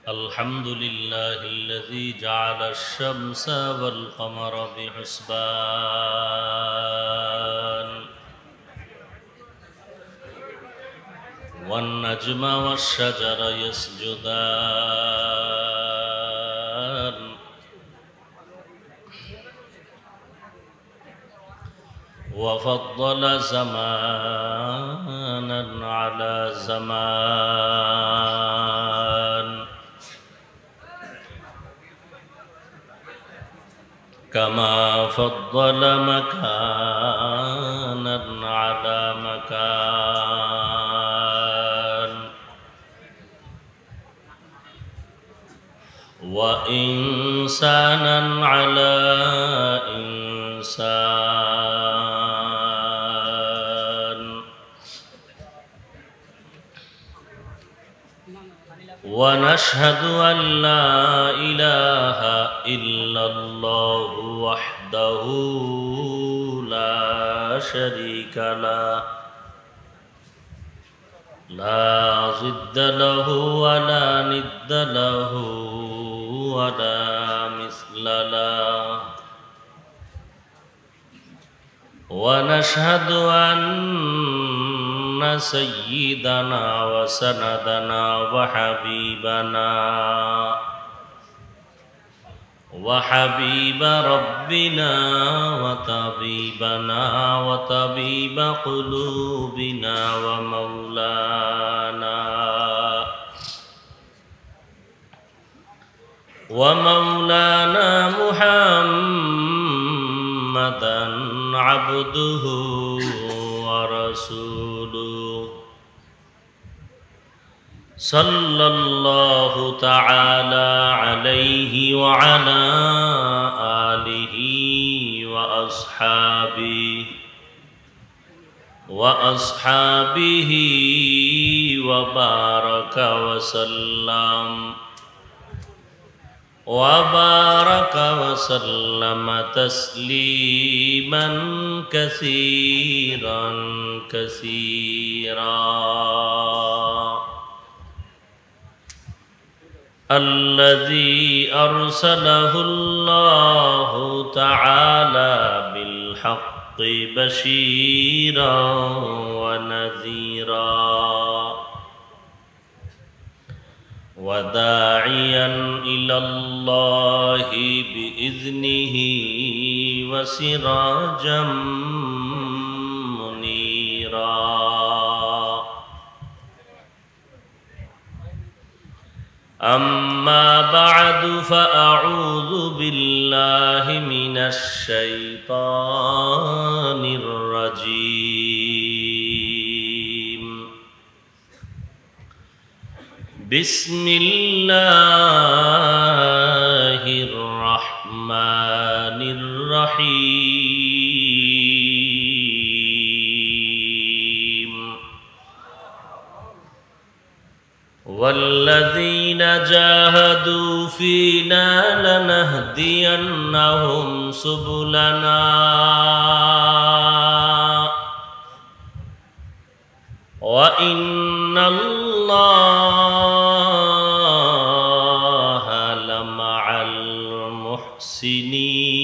الحمد لله الذي جعل الشمس والقمر بحسبان والنجم والشجر يسجدان وفضل زمانا على زمان كما فضل مكانا على مكان وإنسانا على إنسان ونشهد أن لا إله إلا الله وحده لا شريك له لا ضد له ولا ند له ولا مثل له ونشهد أن سيدنا وسندنا وحبيب ربنا وطبيب قلوبنا ومولانا محمدا عبده ورسوله صلى الله تعالى عليه وعلى آله وأصحابه وبارك وسلم تسليما كثيرا الذي أرسله الله تعالى بالحق بشيرا ونذيرا وداعيا إلى الله بإذنه وسراجا منيرا أما بعد فأعوذ بالله من الشيطان الرجيم بسم الله الرحمن الرحيم والذين جاهدوا فينا لنهدينهم سبلنا وإن الله لمع المحسنين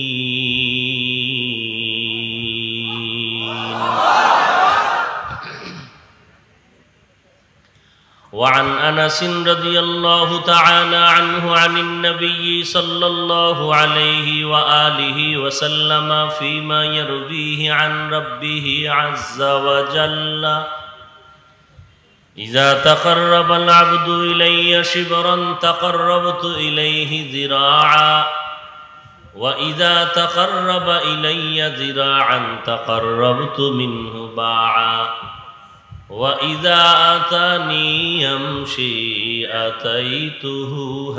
وعن أنس رضي الله تعالى عنه عن النبي صلى الله عليه وآله وسلم فيما يرويه عن ربه عز وجل إذا تقرب العبد إلي شبرا تقربت إليه ذراعا وإذا تقرب إلي ذراعا تقربت منه باعا وإذا أتاني يمشي أتيته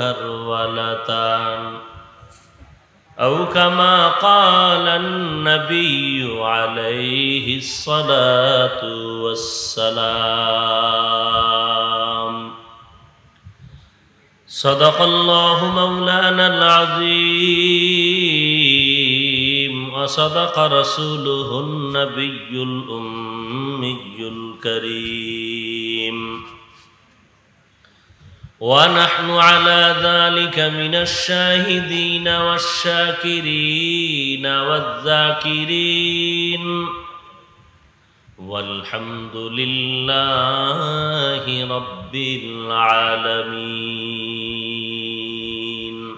هرولة أو كما قال النبي عليه الصلاة والسلام صدق الله مولانا العظيم وصدق رسوله النبي الأمي الكريم ونحن على ذلك من الشاهدين والشاكرين والذاكرين والحمد لله رب العالمين.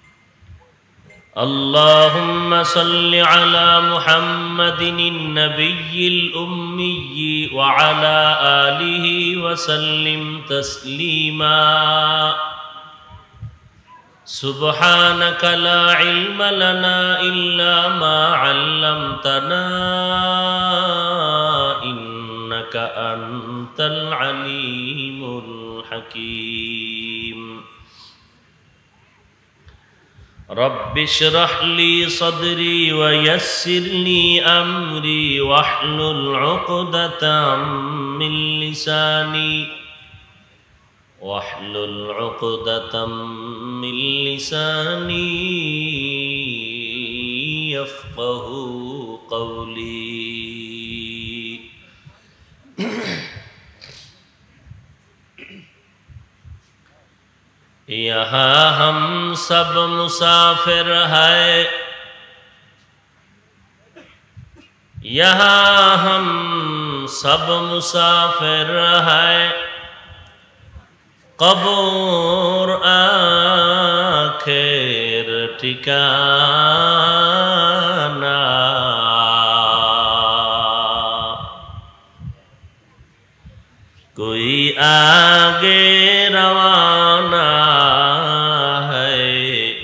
اللهم صل على محمد النبي الأمي وعلى آله وسلم تسليما. سبحانك لا علم لنا إلا ما علمتنا إنك أنت العليم الحكيم. رب اشرح لي صدري ويسر لي أمري واحلل عقدة من لساني يفقه قولي. یہاں ہم سب مسافر ہیں، یہاں ہم سب مسافر ہیں، قبر آخر ٹھکانہ. کوئی آگے روانہ ہے،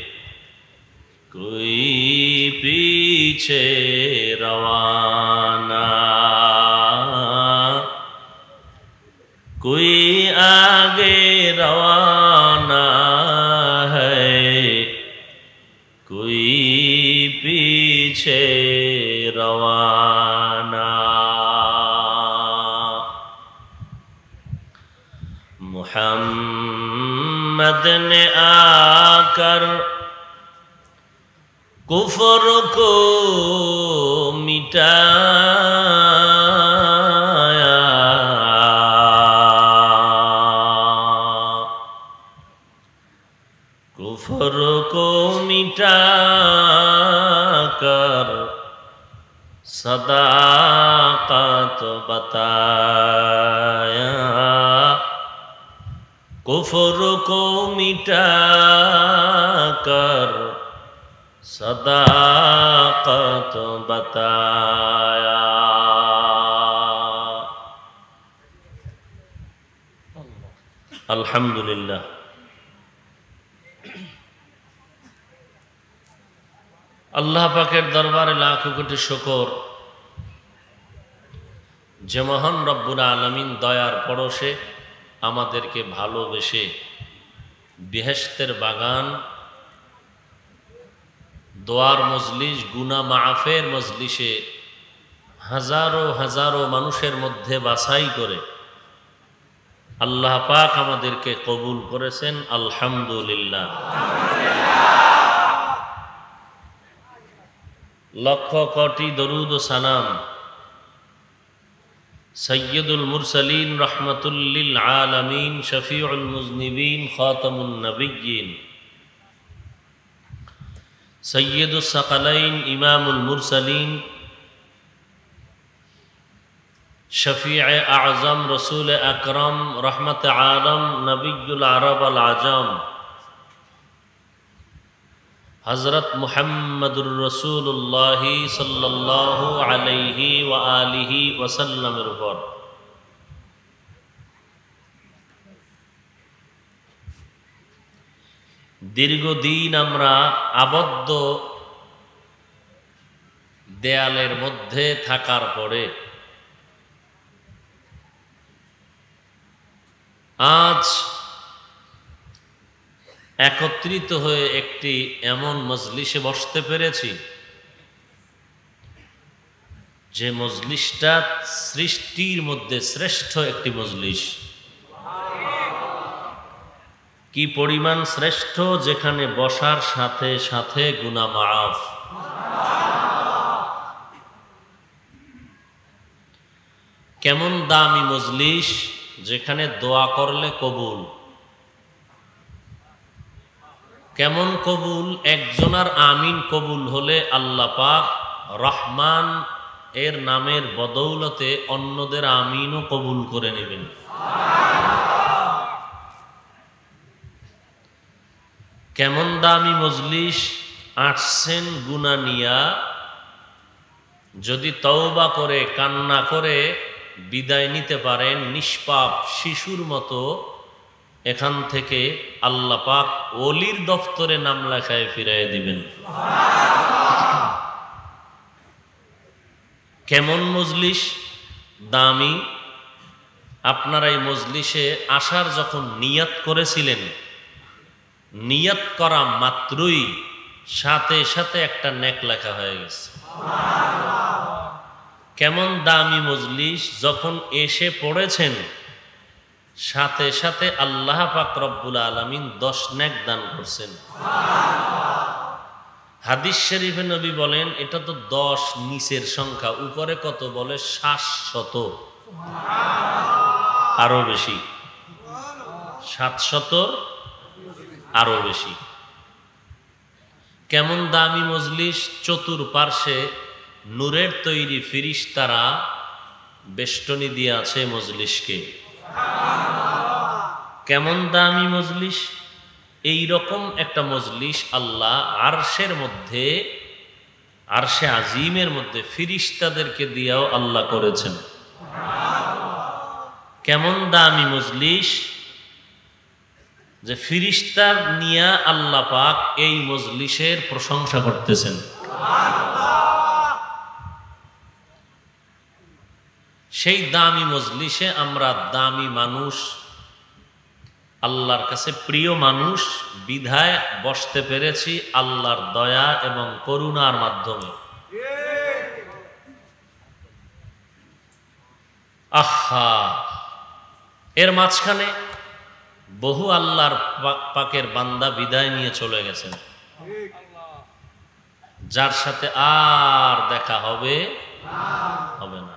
کوئی پیچھے روانہ، کوئی آگے روانہ ہے، کوئی پیچھے روانہ. محمد نے آ کر کفر کو مٹایا، کفر کو مٹا کر صداقت بتایا، کفر کو مٹا کر صداقت بتایا. الحمدللہ. আল্লাহ পাকের দরবারে লাখো কোটি শুকর যে মহান রব্বুল আলামিন দয়ার পরশে আমাদেরকে ভালোবেসে বেহেশতের বাগান, দোয়ার মজলিস, গুনাহ মাফের মজলিসে হাজারো হাজারো মানুষের মধ্যে বাছাই করে আল্লাহ পাক আমাদেরকে কবুল করেছেন। আলহামদুলিল্লাহ। লক্ষ কোটি দরুদ ও সালাম সৈয়দুল মুরসালিন রহমাতুল লিল আলামিন শফিউল মুজনিবিন খাতামুন নবিয়্যিন সৈয়দুস সাকালাইন ইমামুল মুরসালিন শফিউ আযম রসুল আকরম রহমত আলম নবিয়ুল আরব আল আজম হযরত মুহাম্মদুর রাসূলুল্লাহ সাল্লাল্লাহু আলাইহি ওয়া আলিহি ওয়াসাল্লামের উপর দীর্ঘদিন আমরা আবদ্ধ দেয়ালের মধ্যে থাকার পরে আজ একত্রিত হয়ে একটি এমন মজলিসে বসতে পেরেছি যে মজলিসটা সৃষ্টির মধ্যে শ্রেষ্ঠ একটি মজলিস। কি পরিমাণ শ্রেষ্ঠ, যেখানে বসার সাথে সাথে গুনাহ মাফ। কেমন দামি মজলিস, যেখানে দোয়া করলে কবুল, কেমন কবুল? একজনার আমিন কবুল হলে আল্লাহ পাক রহমান এর নামের বদৌলতে অন্যদের আমিনও কবুল করে নেবেন। কেমন দামি মজলিস আসছেন গুনাহ নিয়া, যদি তওবা করে কান্না করে বিদায় নিতে পারেন নিষ্পাপ শিশুর মতো, এখান থেকে আল্লাহ পাক ওলির দফতরে নাম লেখায় ফিরাই দিবেন। কেমন মজলিস দামি! আপনারা এই মজলিসে আসার যখন নিয়ত করেছিলেন, নিয়ত করা মাত্রই সাথে সাথে একটা নেক লেখা হয়ে গেছে। কেমন দামি মজলিস! যখন এসে পড়েছেন সাথে সাথে আল্লাহ পাক রব্বুল আলামিন 10 নেক দান করছেন। হাদিস শরীফে নবী বলেন এটা তো 10 নিচের সংখ্যা, উপরে কত বলে 700, আরো বেশি, 700 আরো বেশি। কেমন দামি মজলিস! চতুর্পার্শ্বে নূরের তৈরি ফিরিশতারা বেষ্টনী দিয়ে আছে মজলিসকে। কেমন দামি মজলিস! এই রকম একটা মজলিস আল্লাহ আরশের মধ্যে, আরশে আজিমের মধ্যে ফিরিশতাদেরকে দিয়েও আল্লাহ করেছেন। কেমন দামি মজলিস যে ফিরিশতার নিয়া আল্লাহ পাক এই মজলিসের প্রশংসা করতেছেন। সেই দামি মজলিসে আমরা দামি মানুষ, আল্লাহর কাছে প্রিয় মানুষ বিধায় বসতে পেরেছি আল্লাহর দয়া এবং করুণার মাধ্যমে। আহা, এর মাঝখানে বহু আল্লাহর পাকের বান্দা বিদায় নিয়ে চলে গেছেন, যার সাথে আর দেখা হবে না।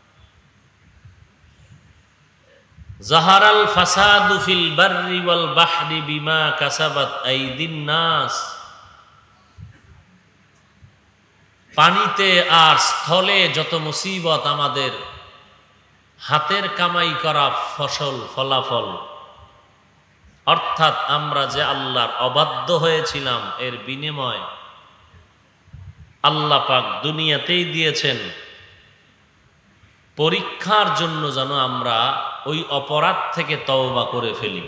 জাহারাল ফাসাদু ফিল বাররি ওয়াল বাহরি বিমা কাসাবাত আইদিন নাস। পানিতে আর স্থলে যত মুসিবত, আমাদের হাতের কামাই করা ফসল ফলাফল, অর্থাৎ আমরা যে আল্লাহর অবাধ্য হয়েছিলাম এর বিনিময় আল্লাহ পাক দুনিয়াতেই দিয়েছেন পরীক্ষার জন্য, যেন আমরা ওই অপরাধ থেকে তওবা করে ফেলি।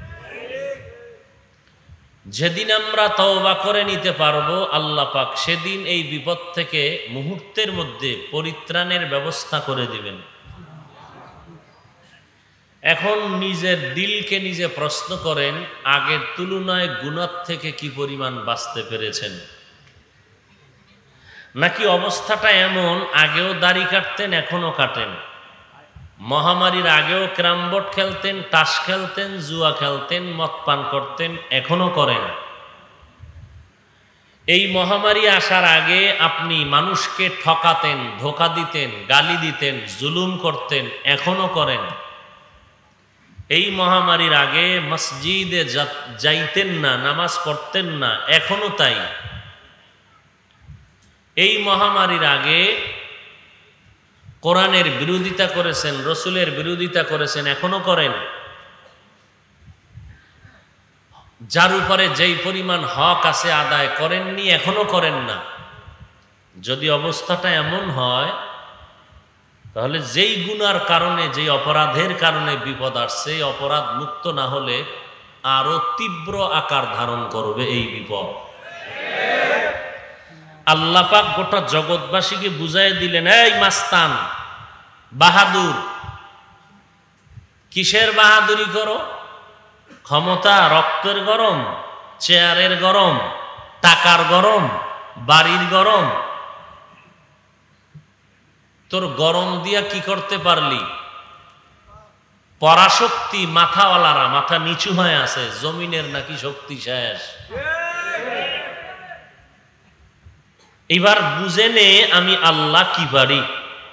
যেদিন আমরা তওবা করে নিতে পারবো আল্লাহ পাক সেদিন এই বিপদ থেকে মুহূর্তের মধ্যে পরিত্রাণের ব্যবস্থা করে দিবেন। এখন নিজের দিলকে নিজে প্রশ্ন করেন, আগের তুলনায় গুনাহ থেকে কি পরিমাণ বাঁচতে পেরেছেন? নাকি অবস্থাটা এমন, আগেও দাড়ি কাটতেন এখনো কাটেন, মহামারীর আগেও ক্যারাম বোর্ড খেলতেন, তাস খেলতেন, জুয়া খেলতেন, মদ পান করতেন, এখনো করেন। এই মহামারী আসার আগে আপনি মানুষকে ঠকাতেন, ধোঁকা দিতেন, গালি দিতেন, জুলুম করতেন, এখনো করেন। এই মহামারীর আগে মসজিদে যাইতেন না, নামাজ পড়তেন না, এখনো তাই। এই মহামারীর আগে কোরআনের বিরোধিতা করেছেন, রসুলের বিরোধিতা করেছেন, এখনো করেন। যার উপরে যেই পরিমাণ হক আছে আদায় করেননি, এখনো করেন না। যদি অবস্থাটা এমন হয়, তাহলে যেই গুনার কারণে, যেই অপরাধের কারণে বিপদ আসছে, এই অপরাধ মুক্ত না হলে আরো তীব্র আকার ধারণ করবে এই বিপদ। আল্লাহ পাক গোটা জগৎবাসীকে বুঝাই দিলেন, এই মাস্তান, বাহাদুর, কিসের বাহাদুরি করো? ক্ষমতা, রক্তের গরম, চেয়ারের গরম, টাকার গরম, বাড়ির গরম। তোর গরম দিয়া কি করতে পারলি? পরাশক্তি মাথাওয়ালারা মাথা নিচু হয়ে আছে, জমিনের নাকি শক্তি শেষ। এবার বুঝে নে আমি আল্লাহ কি পারি,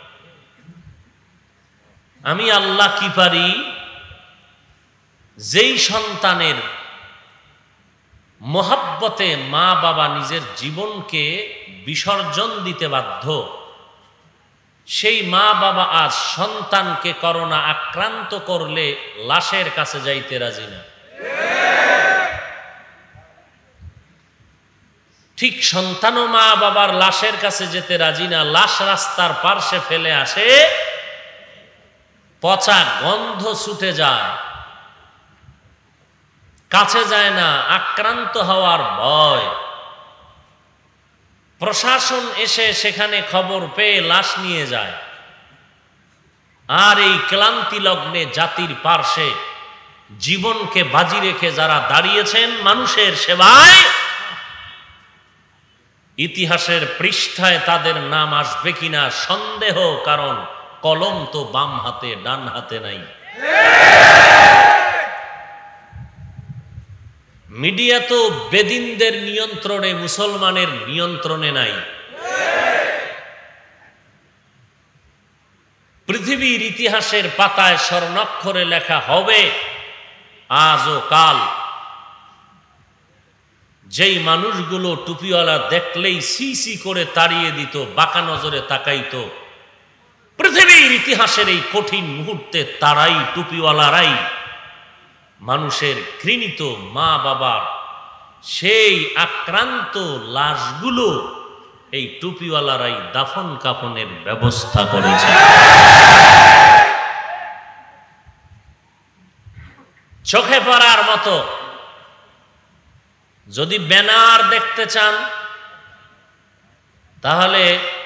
আমি আল্লাহ কি পারি। যেই সন্তানের মোহাব্বতে মা বাবা নিজের জীবনকে বিসর্জন দিতে বাধ্য। সেই মা বাবা আজ সন্তানকে করোনা আক্রান্ত করলে লাশের কাছে যাইতে রাজি না। ঠিক সন্তানও মা বাবার লাশের কাছে যেতে রাজি না। লাশ রাস্তার পার্শ্বে ফেলে আসে, পচা গন্ধ ছুটে যায়, কাছে যায় না, আক্রান্ত হওয়ার ভয়। প্রশাসন এসে সেখানে খবর পেয়ে লাশ নিয়ে যায়। আর এই ক্লান্তি লগ্নে জাতির পার্শ্বে জীবনকে বাজি রেখে যারা দাঁড়িয়েছেন মানুষের সেবায়, ইতিহাসের পৃষ্ঠায় তাদের নাম আসবে কিনা সন্দেহ, কারণ কলম তো বাম হাতে ডান হাতে নাই। মিডিয়া তো বেদিনদের নিয়ন্ত্রণে, মুসলমানের নিয়ন্ত্রণে নাই। পৃথিবীর ইতিহাসের পাতায় স্বর্ণাক্ষরে লেখা হবে আজ ও কাল, যেই মানুষগুলো টুপিওয়ালা দেখলেই সি সি করে তাড়িয়ে দিত, বাঁকা নজরে তাকাইতো, পৃথিবীর ইতিহাসের এই কঠিন মুহূর্তে তারাই, টুপিওয়ালারাই মানুষের ঘৃণিত মা বাবার সেই আক্রান্ত লাশগুলো এই টুপিওয়ালারাই দাফন কাফনের ব্যবস্থা করেছে। চোখে পড়ার মতো। যদি ব্যানার দেখতে চান তাহলে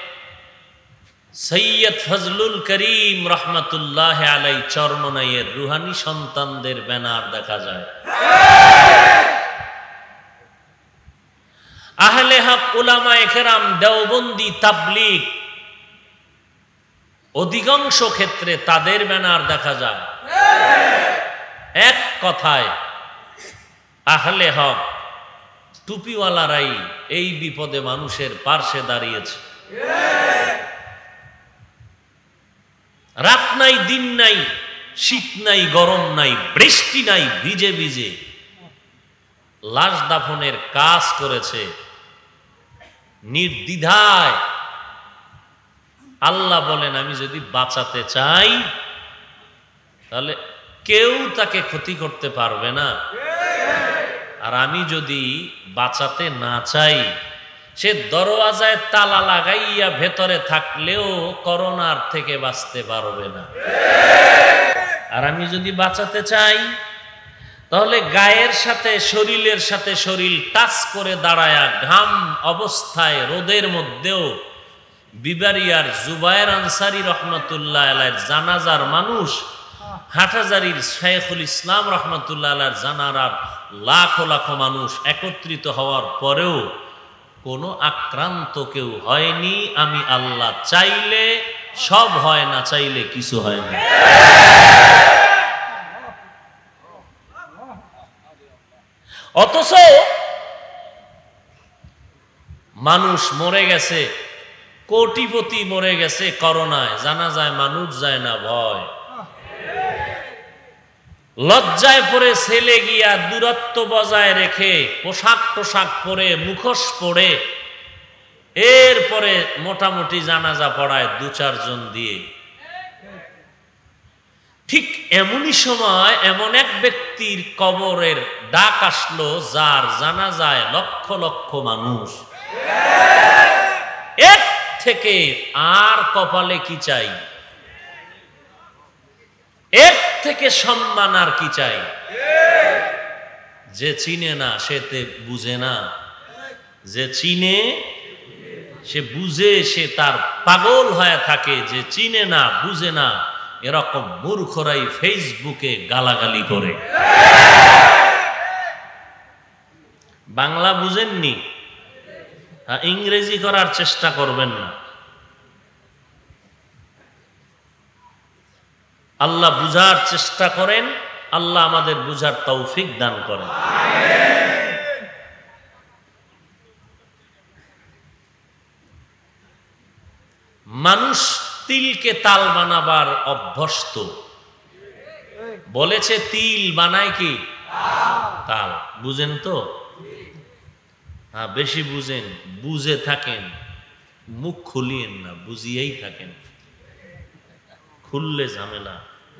সৈয়দ ফজলুল করিম রহমতুল্লাহ আলাই চরমনাইয়ের রুহানি সন্তানদের ব্যানার দেখা যায়। আহলে হক উলামায়ে কেরাম, দেওবন্দি, তাবলীগ, অধিকাংশ ক্ষেত্রে তাদের ব্যানার দেখা যায়। এক কথায় আহলে হক টুপিওয়ালারাই এই বিপদে মানুষের পার্শ্বে দাঁড়িয়েছে। রাত নাই, দিন নাই, শীত নাই, গরম নাই, বৃষ্টি নাই, ভিজে ভিজে লাশ দাফনের কাজ করেছে নির্দ্বিধায়। আল্লাহ বলেন, আমি যদি বাঁচাতে চাই তাহলে কেউ তাকে ক্ষতি করতে পারবে না, আর আমি যদি বাঁচাতে না চাই, সে দরওয়াজায় তালা লাগাইয়া ভেতরে থাকলেও করোনার থেকে বাঁচতে পারবে না। আর আমি যদি বাঁচাতে চাই তাহলে গায়ের সাথে, শরীরের সাথে শরীর টাচ করে দাঁড়ায়া ঘাম অবস্থায় রোদের মধ্যেও বিবারিয়ার জুবায়ের আনসারী রহমতুল্লাহ আলাইহির জানাজার মানুষ, হাটহাজারীর শাইখুল ইসলাম রহমতুল্লাহ আলাইহির জানাজার লাখো লাখো মানুষ একত্রিত হওয়ার পরেও কোনো আক্রান্ত কেউ হয়নি। আমি আল্লাহ চাইলে সব হয়, না চাইলে কিছু হয় না। অথচ মানুষ মরে গেছে, কোটিপতি মরে গেছে করোনায়, জানা যায় মানুষ যায় না, ভয়। লজ্জায় পরে ছেলে গিয়া দূরত্ব বজায় রেখে পোশাক টোশাক পরে, মুখোশ পরে, এরপরে মোটামুটি জানাজা পড়ায় ২-৪ জন দিয়ে। ঠিক এমনই সময় এমন এক ব্যক্তির কবরের ডাক আসলো, যার জানাজায় লক্ষ লক্ষ মানুষ। এর থেকে আর কপালে কি চাই? এর থেকে সম্মান আর কি চাই? যে চিনে না সে তে বুঝে না, যে চিনে সে বুঝে, সে তার পাগল হয়ে থাকে। যে চিনে না, বুঝে না, এরকম মূর্খরাই ফেসবুকে গালাগালি করে। বাংলা বুঝেননি, ইংরেজি করার চেষ্টা করবেন না। আল্লাহ বুঝার চেষ্টা করেন, আল্লাহ আমাদের বুঝার তৌফিক দান করেন। মানুষ তিলকে তাল বানাবার অভ্যস্ত। বলেছে তিল বানায় কি? তাল। বুঝেন তো? হ্যাঁ, বেশি বুঝেন, বুঝে থাকেন, মুখ খুলিয়েন না, বুঝিয়েই থাকেন, খুললে ঝামেলা।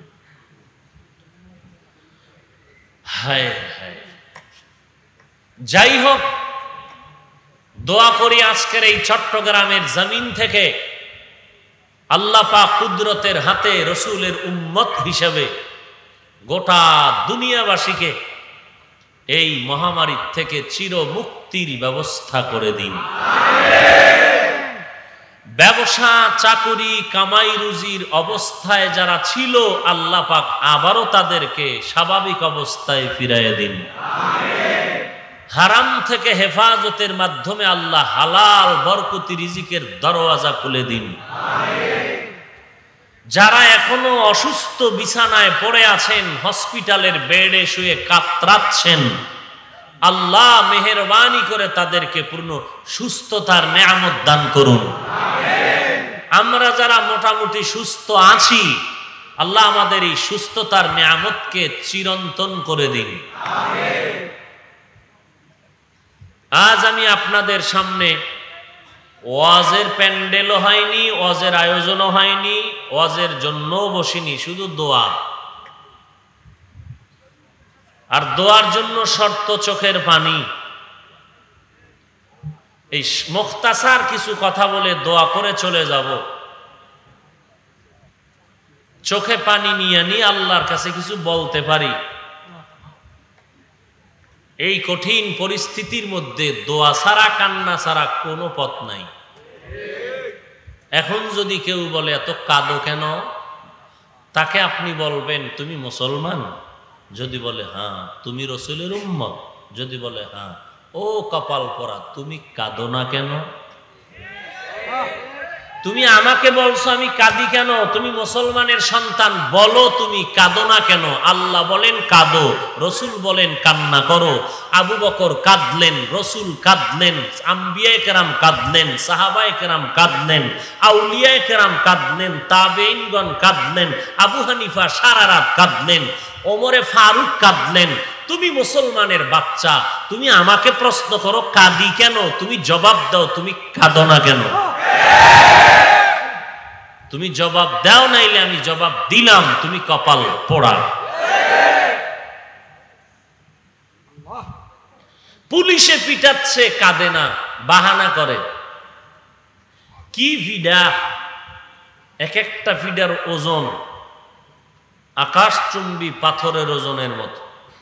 হায় হায়, যাই হোক, দোয়া করি আজকের এই চট্টগ্রামের জমিন থেকে আল্লাহ পাক কুদরতের হাতে রসুলের উম্মত হিসেবে গোটা দুনিয়াবাসীকে এই মহামারীর থেকে চির মুক্তির ব্যবস্থা করে দিন। ব্যবসা চাকুরি কামাই রুজির অবস্থায় যারা ছিল, আল্লাহ পাক আবারও তাদেরকে স্বাভাবিক অবস্থায় ফিরাইয়ে দিন। হারাম থেকে হেফাজতের মাধ্যমে আল্লাহ হালাল বরকতি রিজিকের দরওয়াজা খুলে দিন। যারা এখনো অসুস্থ বিছানায় পড়ে আছেন, হসপিটালের বেডে শুয়ে কাতরাচ্ছেন, আল্লাহ মেহেরবানি করে তাদেরকে পূর্ণ সুস্থতার নেয়ামত দান করুন। আমরা যারা মোটামুটি সুস্থ আছি, আল্লাহ আমাদের এই সুস্থতার নেয়ামতকে চিরন্তন করে দিন। আজ আমি আপনাদের সামনে ওয়াজের প্যান্ডেলও হয়নি, ওয়াজের আয়োজনও হয়নি, ওয়াজের জন্যও বসিনি, শুধু দোয়া। আর দোয়ার জন্য শর্ত চোখের পানি। এই মুখতাসার কিছু কথা বলে দোয়া করে চলে যাব। চোখে পানি নিয়ে নিয়ে আল্লাহর কাছে কিছু বলতে পারি। এই কঠিন পরিস্থিতির মধ্যে দোয়া ছাড়া, কান্না ছাড়া কোনো পথ নাই। এখন যদি কেউ বলে এত কাঁদো কেন, তাকে আপনি বলবেন তুমি মুসলমান? যদি বলে হ্যাঁ। তুমি রসুলের উম্মত? যদি বলে হ্যাঁ। ও কপাল পরা, তুমি কাঁদো না কেন? তুমি আমাকে বলছো আমি কাঁদি কেন? তুমি মুসলমানের সন্তান, বলো তুমি কাঁদো না কেন? আল্লাহ বলেন কাঁদো, রসুল বলেন কান্না করো। আবু বকর কাঁদলেন, রসুল কাঁদলেন, আম্বিয়ায়ে কেরাম কাঁদলেন, সাহাবায়ে কেরাম কাঁদলেন, আউলিয়ায়ে কেরাম কাঁদলেন, তাবেঈনগণ কাঁদলেন, আবু হানিফা সারা রাত কাঁদলেন, ওমরে ফারুক কাঁদলেন। তুমি মুসলমানের বাচ্চা, তুমি আমাকে প্রশ্ন করো কাঁদি কেন? তুমি জবাব দাও, তুমি কাঁদো না কেন? তুমি জবাব দাও, নাইলে আমি জবাব দিলাম, তুমি কপাল পোড়া। পুলিশে পিটাচ্ছে, কাঁদে না, বাহানা করে। কি ফিডা! এক একটা ফিডার ওজন আকাশচুম্বী পাথরের ওজনের মতো।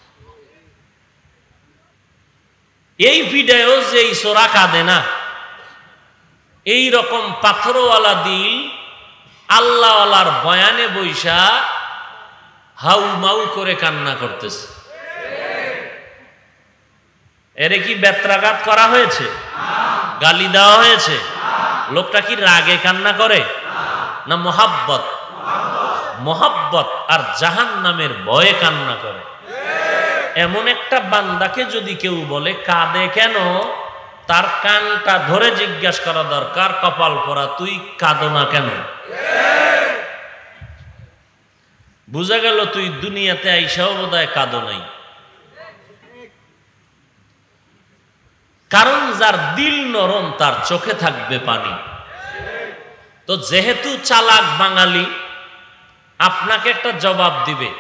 এই ফিডায়ও যে এই সোরা কাঁদে না, এই রকম পাথরওয়ালা দিল আল্লাহওয়ালার বয়ানে বৈশা হাউ মাউ করে কান্না করতেছে। এরে কি বেত্রাঘাত করা হয়েছে? গালি দেওয়া হয়েছে? লোকটা কি রাগে কান্না করে না মোহাব্বত? মোহাব্বত আর জাহান্নামের ভয়ে কান্না করে। এমন একটা বান্দাকে যদি কেউ বলে কাঁদে কেন, তার কানটা ধরে জিজ্ঞাসা করা দরকার, কপাল পরা তুই কাঁদো না কেন? বুঝা গেল তুই দুনিয়াতে আইসাও বোধহয় কাঁদো নাই। কারণ যার দিল নরম তার চোখে থাকবে পানি। তো যেহেতু চালাক বাঙালি, আপনাকে একটা জবাব দিবে।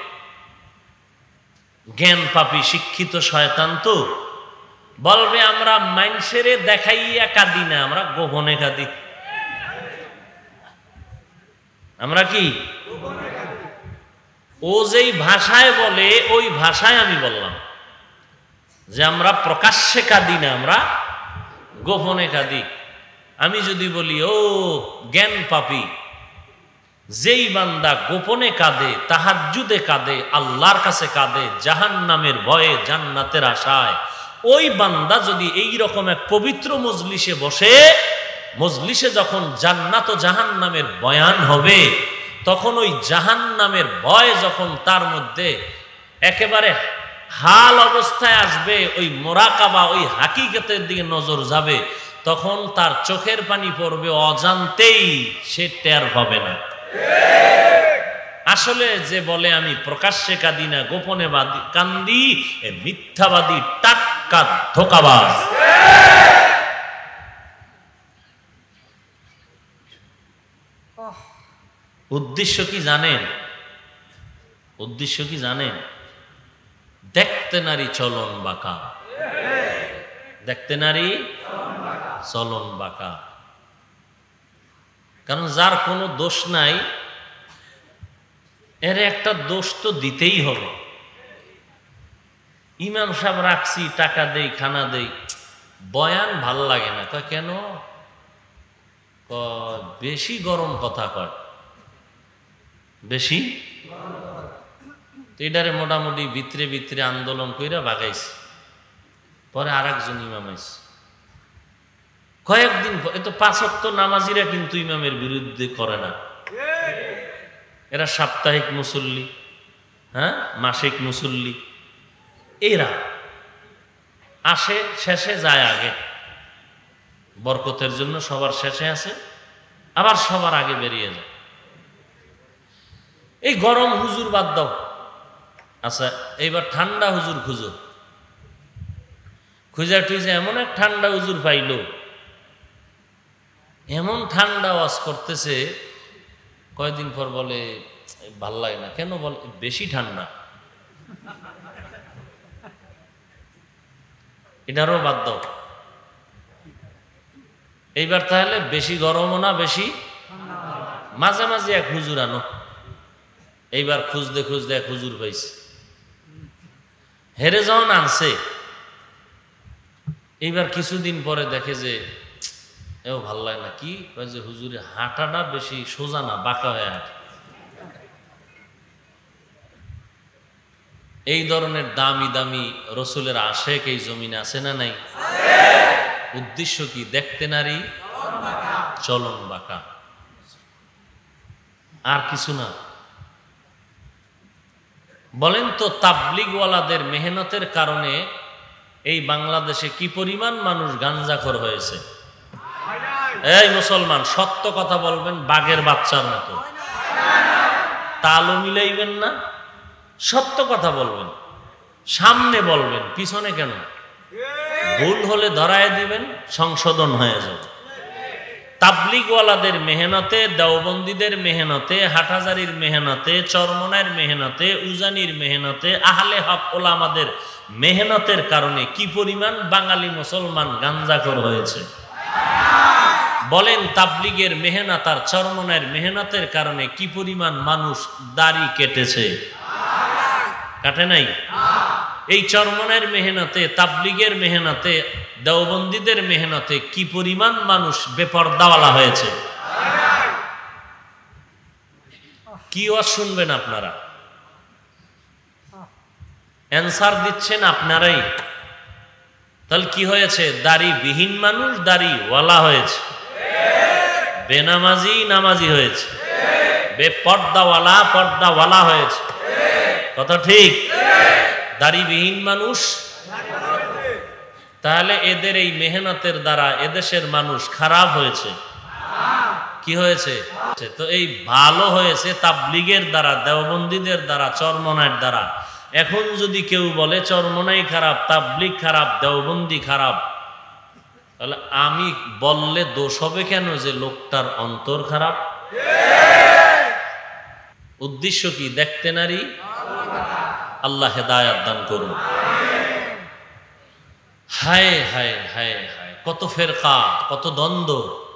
জ্ঞান পাপী শিক্ষিত শয়তান তো বলবে আমরা মানুষেরে দেখাইয়া কাঁদি না, আমরা গোপনে কাঁদি। আমরা কি ও যেই ভাষায় বলে ওই ভাষায় আমি বললাম যে আমরা প্রকাশ্যে কাঁদি না, আমরা গোপনে কাঁদি। আমি যদি বলি ও জ্ঞান পাপী, যেই বান্দা গোপনে কাঁদে, তাহাজ্জুদে কাঁদে, আল্লাহর কাছে কাঁদে, জাহান্নামের ভয়ে জান্নাতের আশায়, ওই বান্দা যদি এই রকম এক পবিত্র মজলিসে বসে, মজলিসে যখন জান্নাত ও জাহান্নামের বয়ান হবে, তখন ওই জাহান্নামের ভয় যখন তার মধ্যে একেবারে হাল অবস্থায় আসবে, ওই মোরাকাবা, ওই হাকিকতের দিকে নজর যাবে, তখন তার চোখের পানি পড়বে অজান্তেই, সে টের পাবে না। আসলে যে বলে আমি প্রকাশ্যে কাঁদি না গোপনে কান্দি, এ মিথ্যাবাদী, টাট্টা সাক্ষাৎ ধোঁকাবাজ। উদ্দেশ্য কি জানেন? উদ্দেশ্য কি জানেন? দেখতে নারী চলন বাঁকা, দেখতে নারী চলন বাঁকা। কারণ যার কোনো দোষ নাই এর একটা দোষ তো দিতেই হবে। ইমাম সাহেব রাখছি, টাকা দেই, খানা দেই, বয়ান ভাল লাগে না। কয় কেন? বেশি গরম কথা কয়, বেশি। এটারে মোটামুটি ভিতরে ভিতরে আন্দোলন কইরা বাগাইছে। পরে আর একজন ইমাম আইছে, কয়েকদিন এ তো 5 ওয়াক্ত নামাজিরা কিন্তু ইমামের বিরুদ্ধে করে না। এরা সাপ্তাহিক মুসল্লি, হ্যাঁ, মাসিক মুসল্লি। এরা আসে শেষে, যায় আগে। বরকতের জন্য সবার শেষে আছে, আবার সবার আগে বেরিয়ে যায়। এই গরম হুজুর বাদ দাও, আচ্ছা এইবার ঠান্ডা হুজুর খুঁজো। খুঁজা টুইজা এমন এক ঠান্ডা হুজুর পাইল, এমন ঠান্ডা ওয়াজ করতেছে, কয়দিন পর বলে ভাল লাগে না। কেন? বলে বেশি ঠান্ডা। এটারও বাদ দাও। এইবার তাহলে বেশি গরমও না, বেশি মাঝামাঝি এক হুজুর আনো। এইবার খুঁজতে খুঁজতে এক হুজুর পাইছে। হেরে যখন আনছে, এইবার কিছুদিন পরে দেখে যে এও ভাল লাগে না। কি যে হুজুরের হাঁটাটা বেশি সোজা না, বাঁকা হয়ে হাঁটে। এই ধরনের দামি দামি রসুলের আশেক এই জমিনে আছে না নাই? উদ্দেশ্য কি? দেখতে নারী চলন বাঁকা, আর কিছু না। বলেন তো তাবলিগওয়ালাদের মেহনতের কারণে এই বাংলাদেশে কি পরিমাণ মানুষ গাঞ্জাখোর হয়েছে? এই মুসলমান, সত্য কথা বলবেন, বাঘের বাচ্চার মতো তালও মিলাইবেন না। সত্য কথা বলবেন, সামনে বলবেন, পিছনে কেন? ভুল হলে ধরায় দিবেন, সংশোধন হয়ে যাবে। তাবলিগওয়ালাদের মেহনতে, দেওবন্দীদের মেহনতে, হাটহাজারির মেহনতে, চরমনার মেহনতে, উজানির মেহনতে, আহলে হক ওলামাদের মেহনতের কারণে কি পরিমাণ বাঙালি মুসলমান গাঞ্জাখোর হয়েছে। বলেন তাবলিগের মেহনত আর চরমনার মেহনতের কারণে কি পরিমাণ মানুষ দাড়ি কেটেছে? কাটে নাই? এই চরমনার মেহনতে, তাবলিগের মেহনতে, দেওবন্দীদের মেহনতে কি পরিমাণ মানুষ বেপরদাওয়ালা হয়েছে। কি ওয়াজ শুনবেন আপনারা? অ্যান্সার দিচ্ছেন আপনারাই। তাহলে কি হয়েছে? দাড়িবিহীন মানুষ দাড়িওয়ালা হয়েছে, বেনামাজি নামাজি হয়েছে, বেপর্দাওয়ালা পর্দাওয়ালা হয়েছে। কথা ঠিক? দাড়িবিহীন মানুষ। তাহলে এদের এই মেহনতের দ্বারা এদেশের মানুষ খারাপ হয়েছে, কি হয়েছে? তো এই ভালো হয়েছে তাবলিগের দ্বারা, দেওবন্দীদের দ্বারা, চরমনার দ্বারা। এখন যদি কেউ বলে চরমনাই খারাপ, তাবলিগ খারাপ, দেওবন্দি খারাপ, তাহলে আমি বললে দোষ হবে কেন যে লোকটার অন্তর খারাপ? উদ্দেশ্য কি? দেখতে নারী। আল্লাহ হেদায়াত দান করুন। হায় হায় হায় হায়, কত ফেরকা, কত দ্বন্দ্ব।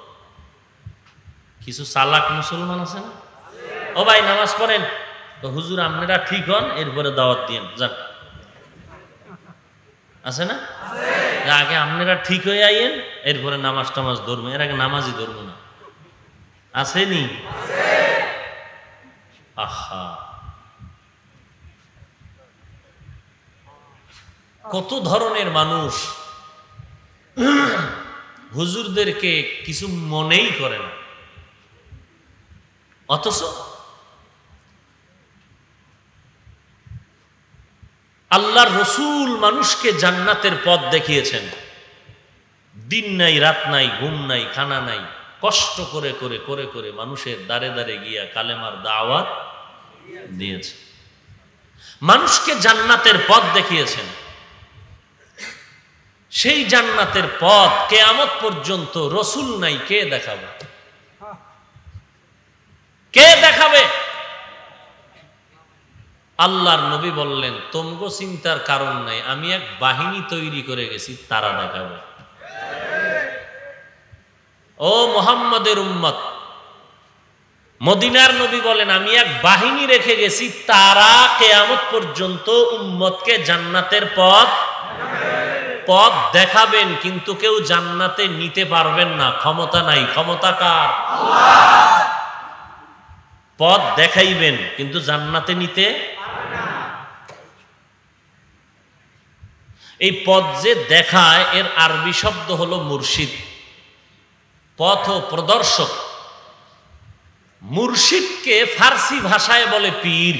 কিছু চালাক মুসলমান আছে না, ও ভাই নামাজ পড়েন, তো হুজুর আপনারা ঠিক হন, এরপরে দাওয়াত দিয়েন যান। আছে না? আগে আপনারা ঠিক হয়ে আইয়েন, এরপরে নামাজ টামাজ ধরবো। এর আগে নামাজই ধরবো না। আসেনি? আহা, কত ধরনের মানুষ হুজুরদেরকে কিছু মনেই করে না, অথচ আল্লাহর রসুল মানুষকে জান্নাতের পথ দেখিয়েছেন। দিন নাই, রাত নাই, ঘুম নাই, খানা নাই, কষ্ট করে করে করে করে মানুষের দাঁড়ে দাঁড়ে গিয়া কালেমার দাওয়াত দিয়েছে, মানুষকে জান্নাতের পথ দেখিয়েছেন। সেই জান্নাতের পথ কিয়ামত পর্যন্ত রসুল নাই, কে দেখাবে? কে দেখাবে? আল্লাহর নবী বললেন, তোমগো চিন্তার কারণ নাই, আমি এক বাহিনী তৈরি করে গেছি, তারা দেখাবে। ও মুহাম্মদের উম্মত, মদিনার নবী বলেন, আমি এক বাহিনী রেখে গেছি, তারা কিয়ামত পর্যন্ত উম্মতকে জান্নাতের পথ দেখাবেন, কিন্তু কেউ জান্নাতে নিতে পারবেন না, ক্ষমতা নাই। ক্ষমতা কার? পথ দেখাইবেন কিন্তু জান্নাতে নিতে। এই পথ যে দেখায় এর আরবি শব্দ হলো মুর্শিদ, পথ প্রদর্শক। মুর্শিদকে ফার্সি ভাষায় বলে পীর।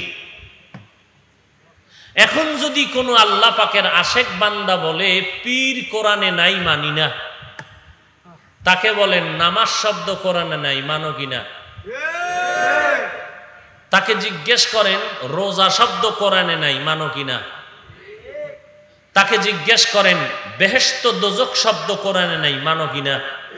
এখন যদি কোনো আল্লাহ পাকের আশেক বান্দা বলে পীর কোরআনে নাই, মানি না, তাকে বলেন নামাজ শব্দ কোরআনে নাই, মানো কিনা? তাকে জিজ্ঞেস করেন রোজা শব্দ কোরআনে নাই, মানো কিনা? তাকে জিজ্ঞেস করেন বেহেশত দোজক শব্দ কোরআনে নাই, মানো কিনা?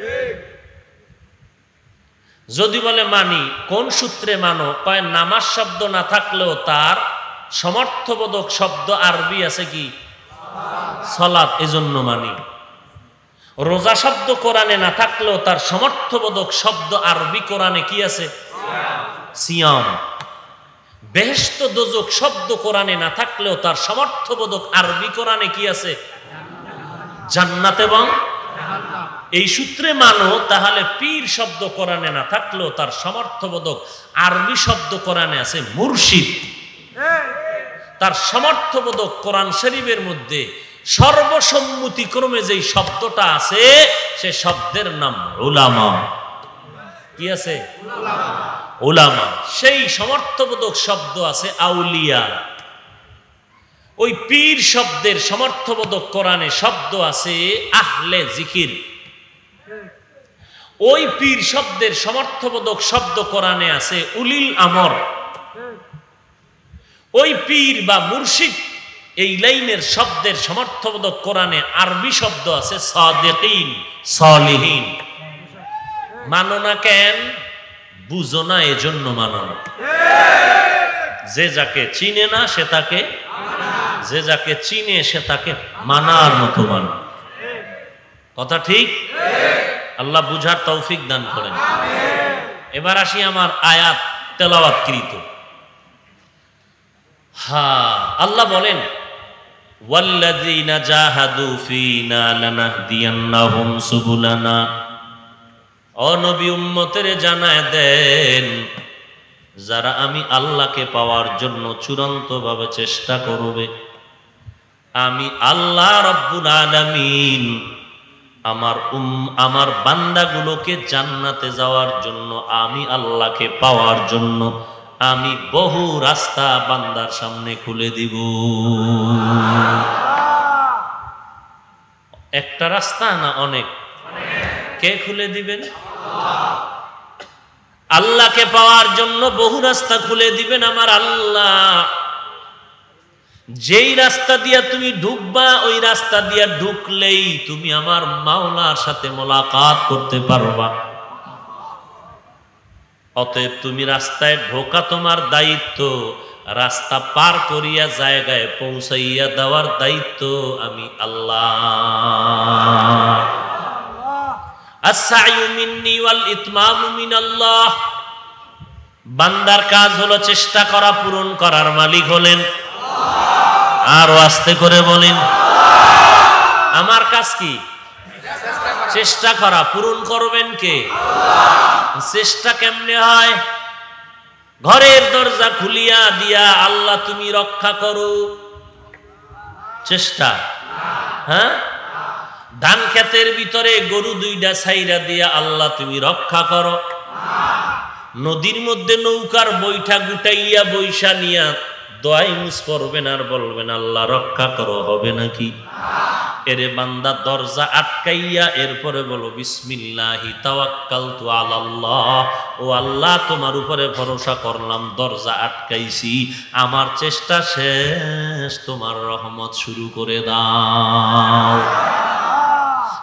যদি বলে মানি, কোন সূত্রে মানো? কয় নামাজ শব্দ না থাকলেও তার সমর্থবোধক শব্দ আরবি আছে কি? সালাত, এজন্য মানি। রোজা শব্দ কোরআনে না থাকলেও তার সমর্থবোধক শব্দ আরবি কোরআনে কি আছে? সিয়াম। বেহেশত দোজক শব্দ কোরআনে না থাকলেও তার সমর্থবোধক আরবি কোরআনে কি আছে? জান্নাত এবং এই সূত্রে মানো, তাহলে পীর শব্দ কোরআনে না থাকলেও তার সমর্থবোধক আরবি শব্দ কোরআনে আছে মুর্শিদ। তার সমর্থবোধক কোরআন শরীফের মধ্যে সর্বসম্মতিক্রমে যেই শব্দটা আছে সে শব্দের নাম উলামা। কি আছে? উলামা। সেই সমর্থবোধক শব্দ আছে আউলিয়া। ওই পীর শব্দের সমর্থবোধক কোরআনে শব্দ আছে আহলে জিকির। ওই পীর শব্দের সমর্থবোধক শব্দ কোরআনে আছে উলিল আমর। ওই পীর বা মুর্শিদ এই লাইনের শব্দের সমর্থবোধক কোরআনে আরবি শব্দ আছে সাদিকিন, সালিহিন। মানো না কেন? বুঝো না, এজন্য মানো না। যে যাকে চিনে না সে তাকে, যে যাকে চিনে সে তাকে মানার মতো মানে। কথা ঠিক? আল্লাহ বুঝার তৌফিক দান করেন। এবার আসি আমার আয়াত তেলাওয়াতকৃত। আল্লাহ বলেন, ওয়াল্লাযীনা জাহাদু ফীনা লানাহদিয়ান্নাহুম সুবুলানা। ও নবী, উম্মতের জানায় দেন, যারা আমি আল্লাহকে পাওয়ার জন্য চূড়ান্তভাবে চেষ্টা করবে, আমি আল্লাহ রব্বুল আলামিন আমার বান্দাগুলোকে জান্নাতে যাওয়ার জন্য, আমি আল্লাহকে পাওয়ার জন্য আমি বহু রাস্তা বান্দার সামনে খুলে দিব। একটা রাস্তা না, অনেক। কে খুলে দিবেন? আল্লাহকে পাওয়ার জন্য বহু রাস্তা খুলে দিবেন আমার আল্লাহ। যেই রাস্তা দিয়া তুমি ঢুকবা, ওই রাস্তা দিয়া ঢুকলেই তুমি আমার মাওলার সাথে মোলাকাত করতে পারবা। অতএব তুমি রাস্তায় ঢোকা তোমার দায়িত্ব, রাস্তা পার করিয়া জায়গায় পৌঁছাইয়া দেওয়ার দায়িত্ব আমি আল্লাহ। আস-সা'য়ু মিন্নি ওয়াল ইতমামু মিনাল্লাহ। বান্দার কাজ হলো চেষ্টা করা, পূরণ করার মালিক হলেন আল্লাহ। আরো আস্তে করে বলেন, আমার কাজ কি? চেষ্টা করা। পূরণ করবেন কে? আল্লাহ। চেষ্টা কেমনে হয়? ঘরের দরজা খুলিয়া দিয়া আল্লাহ তুমি রক্ষা করো, চেষ্টা। হ্যাঁ, ধান ক্ষেতের ভিতরে গরু দুইটা ছাইরা দিয়া আল্লাহ তুমি রক্ষা করো। নদীর মধ্যে নৌকার বৈঠা গুটাইয়া বৈশা নিয়া দোয়াই মুস পড়বেন আর বলবেন আল্লাহ রক্ষা করো, হবে নাকি? এরে বান্দা দরজা আটকাইয়া এরপরে বলো বিসমিল্লাহি তাওয়াক্কালতু আলাল্লাহ। ও আল্লাহ, তোমার উপরে ভরসা করলাম, দরজা আটকাইছি, আমার চেষ্টা শেষ, তোমার রহমত শুরু করে দাও।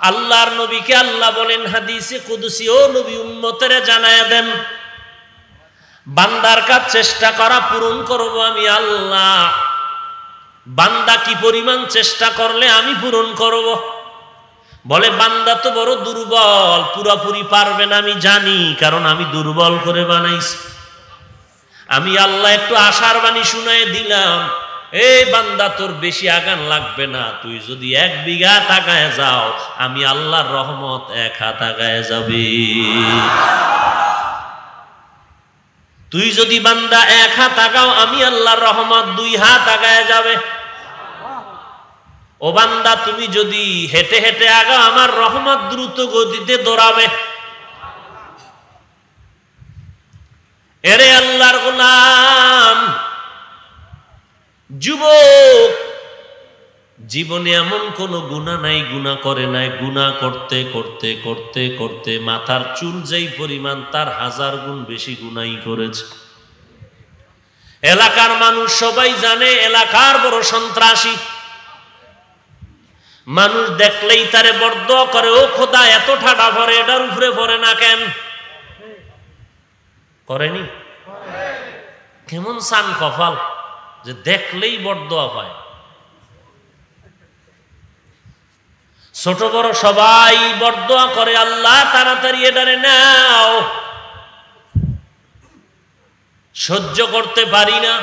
আল্লাহর নবীকে আল্লাহ বলেন হাদিসে কুদসি, ও নবী উম্মতেরে জানায়া দেন, বান্দার কাজ চেষ্টা করা পূরণ করব আমি আল্লাহ। বান্দা কি পরিমাণ চেষ্টা করলে আমি পূরণ করব? বলে বান্দা তো বড় দুর্বল, পুরাপুরি পারবে না আমি জানি, কারণ আমি দুর্বল করে বানাইছি। আমি আল্লাহ একটু আশার বাণী শুনাই দিলাম, এই বান্দা তোর বেশি আগান লাগবে না, তুই যদি 1 বিঘা তাকায় যাও আমি আল্লাহর রহমত 1 হাত আগায় যাবে। তুই যদি বান্দা 1 হাত আগাও আমি আল্লাহর রহমত 2 হাত আগায় যাবে। ও বান্দা তুমি যদি হেঁটে হেঁটে আগাও আমার রহমত দ্রুত গতিতে দৌড়াবে। এরে আল্লাহর গোলাম, যুবক, জীবনে এমন কোন গুনাহ নাই গুনাহ করে নাই, গুনাহ করতে করতে করতে করতে মাথার চুল যেই পরিমাণ তার 1000 গুণ বেশি গুনাহই করেছে। এলাকার মানুষ সবাই জানে এলাকার বড় সন্ত্রাসী, মানুষ দেখলেই তারে বরদোয়া করে, ও খোদা এত ঠাডা ভরে এটার উপরে পড়ে না কেন? করেনি? কেমন সান কপাল যে দেখলেই বরদোয়া হয়। ছোট বড় সবাই বরদোয়া করে, আল্লাহ তাড়াতাড়ি এটারে নাও, সহ্য করতে পারি না।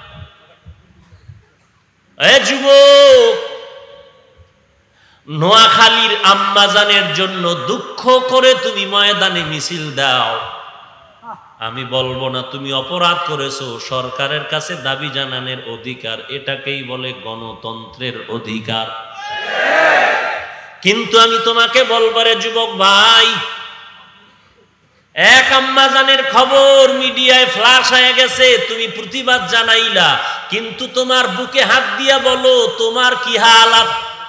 এ যুবক, নোয়াখালীর আম্মাজানের জন্য দুঃখ করে তুমি ময়দানে মিছিল দাও, আমি বলবো না তুমি অপরাধ করেছো। সরকারের কাছে দাবি জানানোর অধিকার, এটাকেই বলে গণতন্ত্রের অধিকার। কিন্তু আমি তোমাকে বলবো রে যুবক ভাই, এক আম্মাজানের খবর মিডিয়ায় ফ্লাশ হয়ে গেছে, তুমি প্রতিবাদ জানাইলা, কিন্তু তোমার বুকে হাত দিয়া বলো তোমার কি হালাত।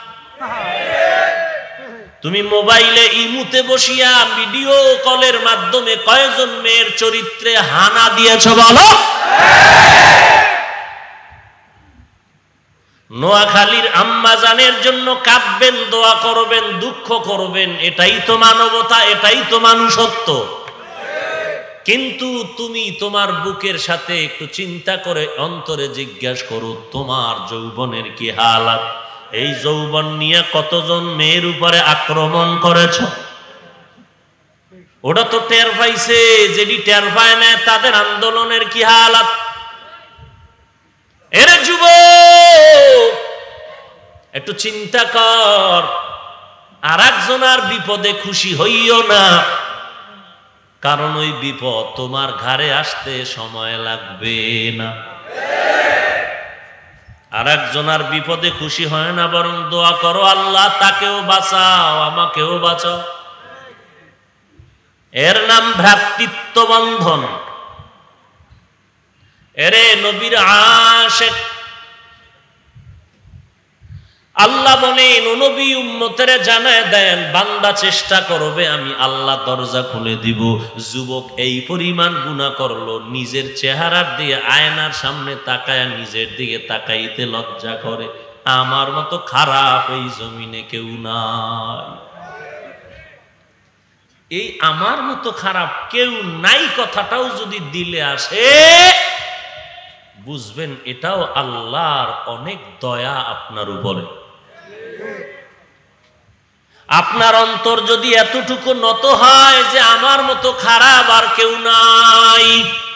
তুমি মোবাইলে ইমুতে বসিয়া ভিডিও কলের মাধ্যমে কয়জন মেয়ের চরিত্রে হানা দিয়েছ বলো? নোয়াখালীর আম্মাজানের জন্য কাঁদবেন, দোয়া করবেন, দুঃখ করবেন, এটাই তো মানবতা, এটাই তো মানুষত্ব। কিন্তু তুমি তোমার বুকের সাথে একটু চিন্তা করে অন্তরে জিজ্ঞাসা করো তোমার যৌবনের কি হালাত। এই যৌবন নিয়ে কতজন মেয়ের উপরে আক্রমণ করেছ? ওটা তো টের পাইছে, যেটি টের পায় না তাদের আন্দোলনের কি হালাত। এরে যুবক, একটু চিন্তা কর, আর একজনের বিপদে খুশি হইও না, কারণ ওই বিপদ তোমার ঘাড়ে আসতে সময় লাগবে না। আর একজনের বিপদে খুশি হয় না, বরং দোয়া করো আল্লাহ তাকেও বাঁচাও আমাকেও বাঁচাও। এর নাম ভ্রাতৃত্ব বন্ধন। এরে নবীর আশিক, আল্লাহ বলেন ও নবী উম্মতের জানায় দেন বান্দা চেষ্টা করবে আমি আল্লাহ দরজা খুলে দিব। যুবক এই পরিমাণ গুনাহ করলো, নিজের চেহারার দিয়ে আয়নার সামনে তাকায় নিজের দিকে তাকাইতে লজ্জা করে। আমার মতো খারাপ এই জমিনে কেউ নাই। এই আমার মতো খারাপ কেউ নাই কথাটাও যদি দিলে আসে, বুঝবেন এটাও আল্লাহর অনেক দয়া আপনার উপরে। আপনার অন্তর যদি এতটুকু নত হয় যে আমার মতো খারাপ আর কেউ নাই,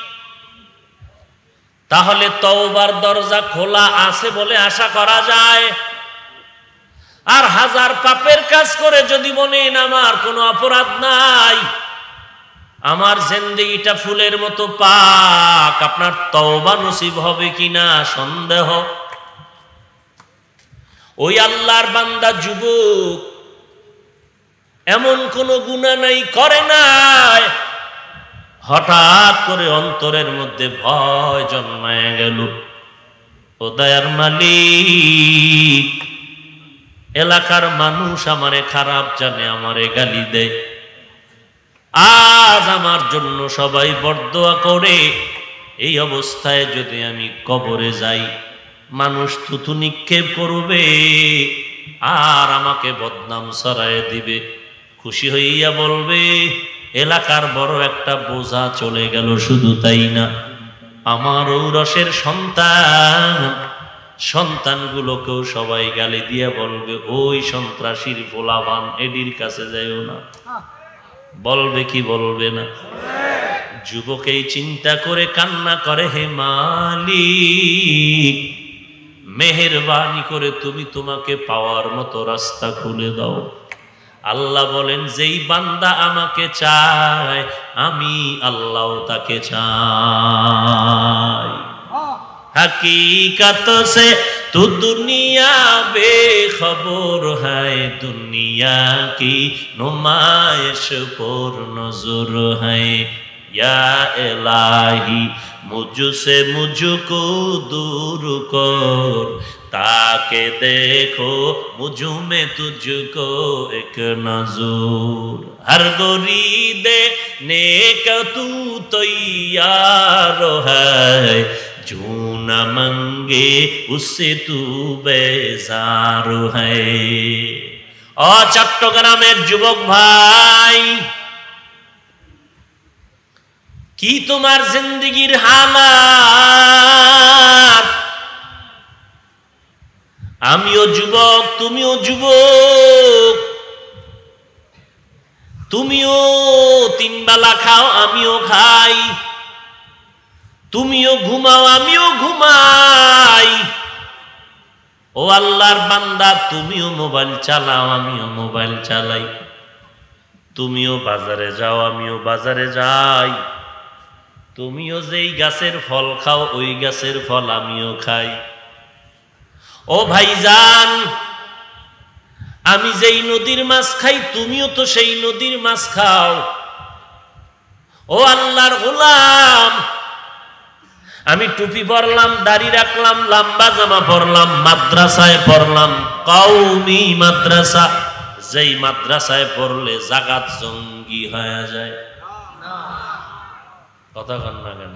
তাহলে তওবার দরজা খোলা আছে বলে আশা করা যায়। আর 1000 পাপের কাজ করে যদি বলেন আমার কোনো অপরাধ নাই, আমার জিন্দেগিটা ফুলের মতো পাক, আপনার তওবা নসিব হবে কিনা সন্দেহ। ওই আল্লাহর বান্দা যুবক এমন কোন গুনাহ নাই করে নাই, হঠাৎ করে অন্তরের মধ্যে ভয় জন্মায় গেল। ও দয়ার মালিক, এলাকার মানুষ আমারে খারাপ জানে, আমারে গালি দেয়, আজ আমার জন্য সবাই বরদোয়া করে। এই অবস্থায় যদি আমি কবরে যাই, মানুষ থুতু নিক্ষেপ করবে, আর আমাকে বদনাম ছড়ায় দিবে। খুশি হইয়া বলবে এলাকার বড় একটা বোঝা চলে গেল। শুধু তাই না, আমার ঔরসের সন্তানগুলোকেও সবাই গালি দিয়ে বলবে ওই সন্ত্রাসীর পোলাপান এডির কাছে যাইও না। বলবে কি বলবে না? যুবকেই চিন্তা করে কান্না করে, হে মালিক, মেহেরবানি করে তুমি তোমাকে পাওয়ার মতো রাস্তা খুলে দাও। আল্লাহ বলেন যেই বান্দা আমাকে চায় আমি আল্লাহ তাকে চাই। हकीकत से तू दुनिया बेखबर है, दुनिया की नुमाइश पर नजर है। या इलाही मुझसे मुझको दूर कर, ताके देखो मुझ में तुझको एक नजर। हर गोरीदे नेक तू तैयार है, जो न मंगे उससे तू बेजार है। ও চট্টগ্রামের যুবক ভাই, কি তোমার জিন্দেগির হালাত? আমিও যুবক, তুমিও যুবক। তুমিও তিন বেলা খাও, আমিও খাই। তুমিও ঘুমাও, আমিও ঘুমাই। ও আল্লাহর বান্দা, তুমিও মোবাইল চালাও, আমিও মোবাইল চালাই। তুমিও বাজারে যাও, আমিও বাজারে যাই। তুমিও যেই গাছের ফল খাও, ওই গাছের ফল আমিও খাই। ও ভাইজান, আমি যেই নদীর মাছ খাই, তুমিও তো সেই নদীর মাছ খাও। ও আল্লাহর গোলাম, আমি টুপি পরলাম, দাড়ি রাখলাম, লম্বা জামা পরলাম, মাদ্রাসায় পড়লাম, কওমি মাদ্রাসা। যেই মাদ্রাসায় পড়লে জাগাত জঙ্গি হয়ে যায়। কথা কন না কেন?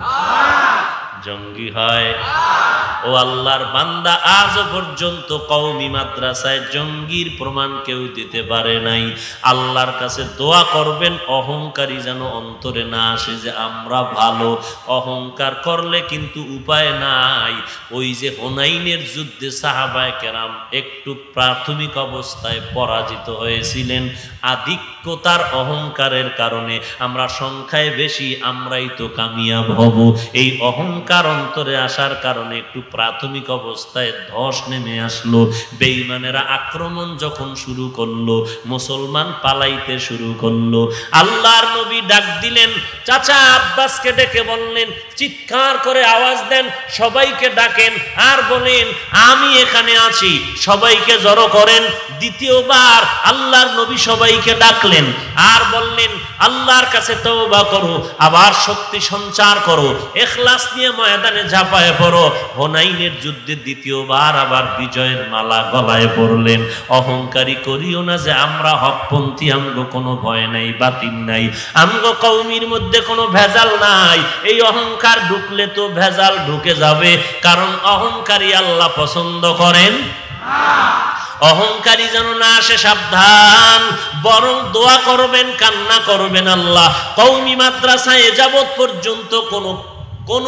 জঙ্গি হয়। ও আল্লাহর বান্দা, আজ পর্যন্ত কওমি মাদ্রাসায় জঙ্গির প্রমাণ কেউ দিতে পারে নাই। আল্লাহর কাছে দোয়া করবেন অহংকারী যেন অন্তরে না আসে যে আমরা ভালো। অহংকার করলে কিন্তু উপায় নাই। ওই যে হুনাইনের যুদ্ধে সাহাবায়ে কেরাম একটু প্রাথমিক অবস্থায় পরাজিত হয়েছিলেন আধিক্যতার অহংকারের কারণে। আমরা সংখ্যায় বেশি, আমরাই তো কামিয়াব হব। এই অহংকার অন্তরে আসার কারণে একটু প্রাথমিক অবস্থায় ধস নেমে আসলো। বেঈমানেরা আক্রমণ যখন শুরু করলো, মুসলমান পালাইতে শুরু করলো। আল্লাহর নবী ডাক দিলেন, চাচা আব্বাসকে ডেকে বললেন, চিৎকার করে আওয়াজ দেন, সবাইকে ডাকেন আর বলেন আমি এখানে আছি, সবাইকে জড়ো করেন। দ্বিতীয়বার আল্লাহর নবী সবাইকে ডাকলেন আর বললেন আল্লাহর কাছে তওবা করো, আবার শক্তি সঞ্চার করো, ইখলাস নিয়ে ময়দানে ঝাঁপায় পড়ো। হুনাইনের যুদ্ধে দ্বিতীয়বার আবার বিজয়ের মালা গলায় পড়লেন। অহংকারী করিও না যে আমরা হকপন্থী, আমগো কোনো ভয় নাই, বাতিল নাই, আমগো কওমির মধ্যে কোনো ভেজাল নাই। এই অহংকার ঢুকলে তো ভেজাল ঢুকে যাবে, কারণ অহংকারী আল্লাহ পছন্দ করেন না। অহংকারী যেন না আসে, সাবধান। বরং দোয়া করবেন, কান্না করবেন, আল্লাহ কওমি মাদ্রাসায় যাবত পর্যন্ত কোনো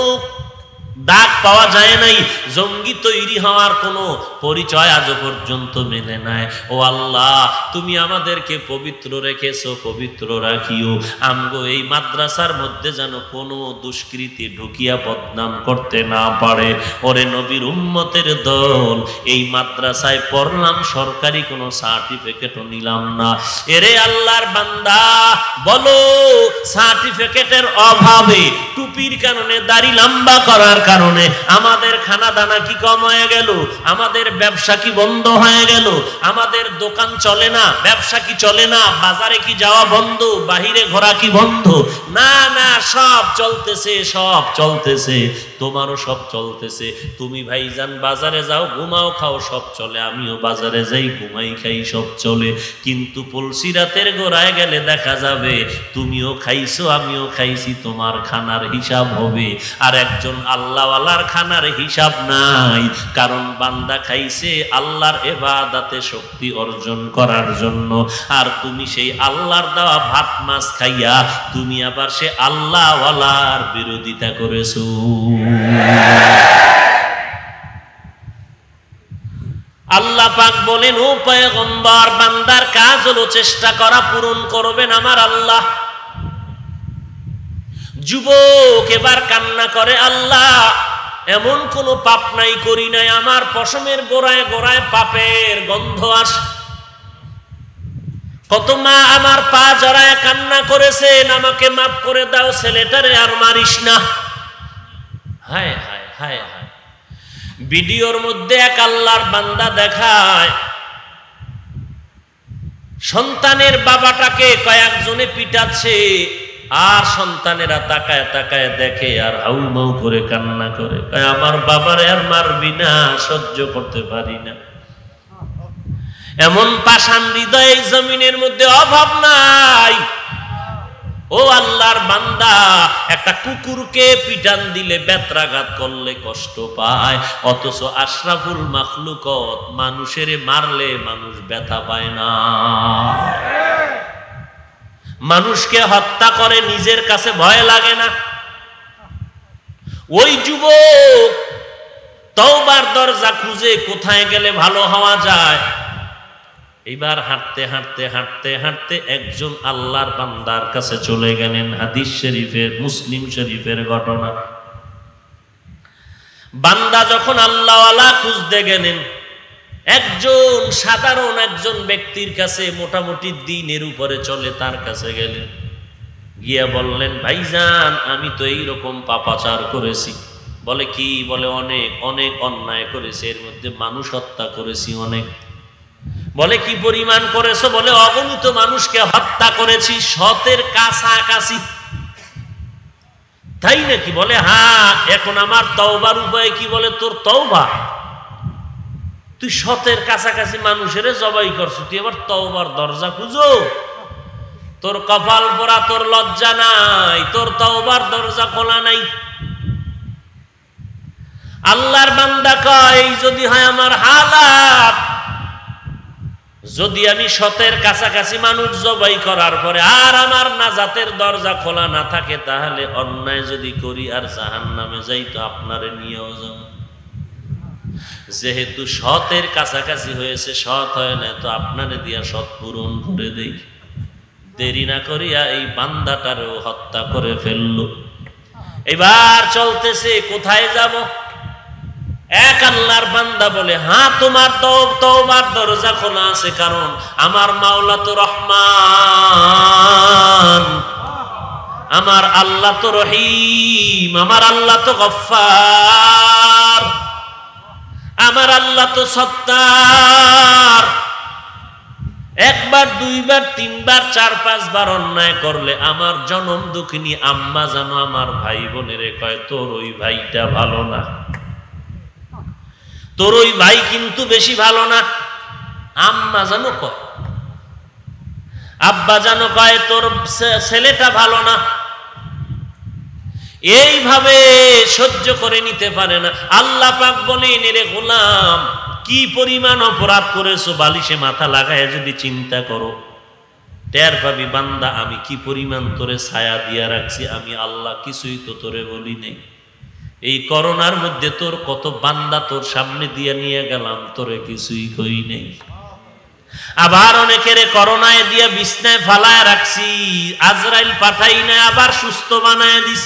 দাগ পাওয়া যায় নাই, জঙ্গি তৈরি হওয়ার কোনো পরিচয় আজ পর্যন্ত মেলে নাই। ও আল্লাহ, তুমি আমাদেরকে পবিত্র রেখেছো, পবিত্র রাখিও। আমগো এই মাদ্রাসার মধ্যে যেন কোনো দুষ্কৃতি ঢুকিয়া বদনাম করতে না পারে। ওরে নবীর উম্মতের দল, এই মাদ্রাসায় পড়লাম, সরকারি কোনো সার্টিফিকেটও নিলাম না। এরে আল্লাহর বান্দা, বলো সার্টিফিকেটের অভাবে, টুপির কারণে, দাড়ি লম্বা করার কারণে আমাদের খানা দানা কি কম হয়ে গেল? আমাদের ব্যবসা কি বন্ধ হয়ে গেল? আমাদের দোকান চলে না, ব্যবসা কি চলে না, বাজারে কি যাওয়া বন্ধ, বাহিরে ঘোরা কি বন্ধ? না না, সব চলতেছে, সব চলতেছে। তোমারও সব চলতেছে। তুমি ভাইজান বাজারে যাও, ঘুমাও, খাও, সব চলে। আমিও বাজারে যাই, ঘুমাই, খাই, সব চলে। কিন্তু পুলসিরাতের গোড়ায় গেলে দেখা যাবে তুমিও খাইছো, আমিও খাইছি, তোমার খানার হিসাব হবে। আর একজন আল্লাহওয়ালার খানার হিসাব নাই, কারণ বান্দা খাইছে আল্লাহর ইবাদতে শক্তি অর্জন করার জন্য। আর তুমি সেই আল্লাহর দেওয়া ভাত মাছ খাইয়া তুমি আবার সে আল্লাহওয়ালার বিরোধিতা করেছো। আল্লাহ পাক বলেন, ও পয়গম্বর, বান্দার কাজ হলো চেষ্টা করা, পূরণ করবেন আমার আল্লাহ। যুবক এবার কান্না করে, আল্লাহ এমন কোন পাপ নাই করি নাই, আমার পশমের গোড়ায় গোড়ায় পাপের গন্ধ আসে। কত মা আমার পা জড়ায় কান্না করেছেন, আমাকে মাফ করে দাও, ছেলেটারে আর মারিস না। হায় হায় হায় হায়। ভিডিওর মধ্যে এক আল্লাহর বান্দা দেখায় সন্তানের বাবাটাকে কয়েকজনে পিটাচ্ছে, আর সন্তানেরা তাকায় তাকায় দেখে আর হাউমাউ করে কান্না করে, আমার বাবারে আর মারবি না, সহ্য করতে পারি না। এমন পাষাণ হৃদয় এই জমিনের মধ্যে অভাব নাই। ও আল্লাহর বান্দা, একটা কুকুরকে পিটান দিলে, বেত্রাঘাত করলে কষ্ট পায়, অথচ আশরাফুল মাখলুকত মানুষের মারলে মানুষ ব্যথা পায় না। মানুষকে হত্যা করে, নিজের কাছে ভয় লাগে না। ওই যুবক তওবার দরজা খুঁজে কোথায় গেলে ভালো হওয়া যায়। এবার হাঁটতে হাঁটতে হাঁটতে হাঁটতে একজন আল্লাহর বান্দার কাছে চলে গেলেন। হাদিস শরীফের, মুসলিম শরীফের ঘটনা। বান্দা যখন আল্লাহওয়ালা খুঁজতে গেলেন, একজন সাধারণ একজন ব্যক্তির কাছে, মোটামুটি দিনের উপরে চলে, তার কাছে গেলেন। গিয়া বললেন, ভাইজান আমি তো এইরকম পাপাচার করেছি। বলে কি? বলে অনেক অনেক অন্যায় করেছি, এর মধ্যে মানুষ হত্যা করেছি অনেক। বলে কি পরিমাণ করেছো? বলে অগণিত মানুষকে হত্যা করেছি, শতের কাছাকাছি। তাই নাকি? বলে হ্যাঁ। এখন আমার তওবার উপায় কি? বলে তোর তওবা, তুই শতের কাছাকাছি মানুষের জবাই করছো, তুই আবার তওবার দরজা খুঁজো? তোর কপাল পোড়া, তোর লজ্জা নাই, তোর তওবার দরজা খোলা নাই। আল্লাহর বান্দা কয়, এই যদি হয় আমার হালাত, যদি আমি শতের কাছাকাছি মানুষ জবাই করার পরে আর আমার নাজাতের দরজা খোলা না থাকে, তাহলে অন্যায় যদি করি আর জাহান্নামে যাই, তো আপনারে নিয়েও যাব। যেহেতু শতের কাছাকাছি হয়েছে, শত হয় না, তো আপনারে দিয়া শত পূরণ করে দেই। দেরি না করিয়া এই বান্দাটারেও হত্যা করে ফেলল। এবার চলতেছে, কোথায় যাব? এক আল্লাহর বান্দা বলে, হ্যাঁ তোমার তওবার দরজা খোলা আছে, কারণ আমার মাওলা তো রহমান, আমার আল্লাহ তো রহিম, আমার আল্লাহ তো গফফার, আমার আল্লাহ তো সত্তার। একবার, দুইবার, তিনবার, চার পাঁচবার অন্যায় করলে আমার জনম দুঃখিনী আম্মা জানো আমার ভাই বোনেরে কয়, তোর ওই ভাইটা ভালো না, তোর ওই ভাই কিন্তু বেশি ভালো না। আম্মা জানো কয়, আব্বা জানো কয়, তোর ছেলেটা ভালো না। এইভাবে সহ্য করে নিতে পারে না। আল্লাহ পাক বলেন, রে গোলাম, কি পরিমাণ অপরাধ করেছো, বালিশে মাথা লাগায় যদি চিন্তা করো, টের পাবি বান্দা আমি কি পরিমাণ তোরে ছায়া দিয়া রাখছি। আমি আল্লাহ কিছুই তো তোরে বলি নেই। এই করোনার মধ্যে তোর কত বান্দা তোর সামনে দিয়ে নিয়ে গেলাম, তোরে কিছুই কই নেই। আবার অনেকের করোনায় দিয়ে বিছনায় ফালায় রাখছি, আজরাইল পাঠাই না, আবার সুস্থ বানায় দিস।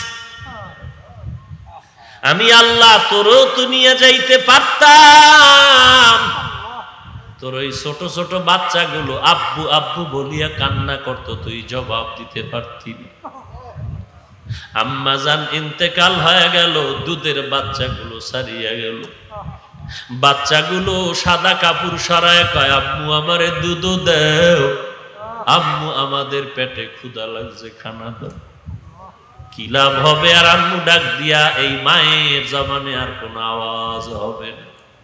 আমি আল্লাহ তোরও তো নিয়ে যাইতে পারতাম। তোর ওই ছোট ছোট বাচ্চাগুলো আব্বু আব্বু বলিয়া কান্না করতো, তুই জবাব দিতে পারতি না। আম্মা জান ইন্তেকাল হয়ে গেল, দুধের বাচ্চাগুলো সারিয়া গেল। বাচ্চাগুলো সাদা কাপড় সরায় কয়, আম্মু আমারে দুধ দেও, আম্মু আমাদের পেটে ক্ষুধা লাগছে, খানা দাও। কি লাভ হবে? আর আম্মু ডাক দিয়া, এই মায়ের জবানে আর কোন আওয়াজ হবে না।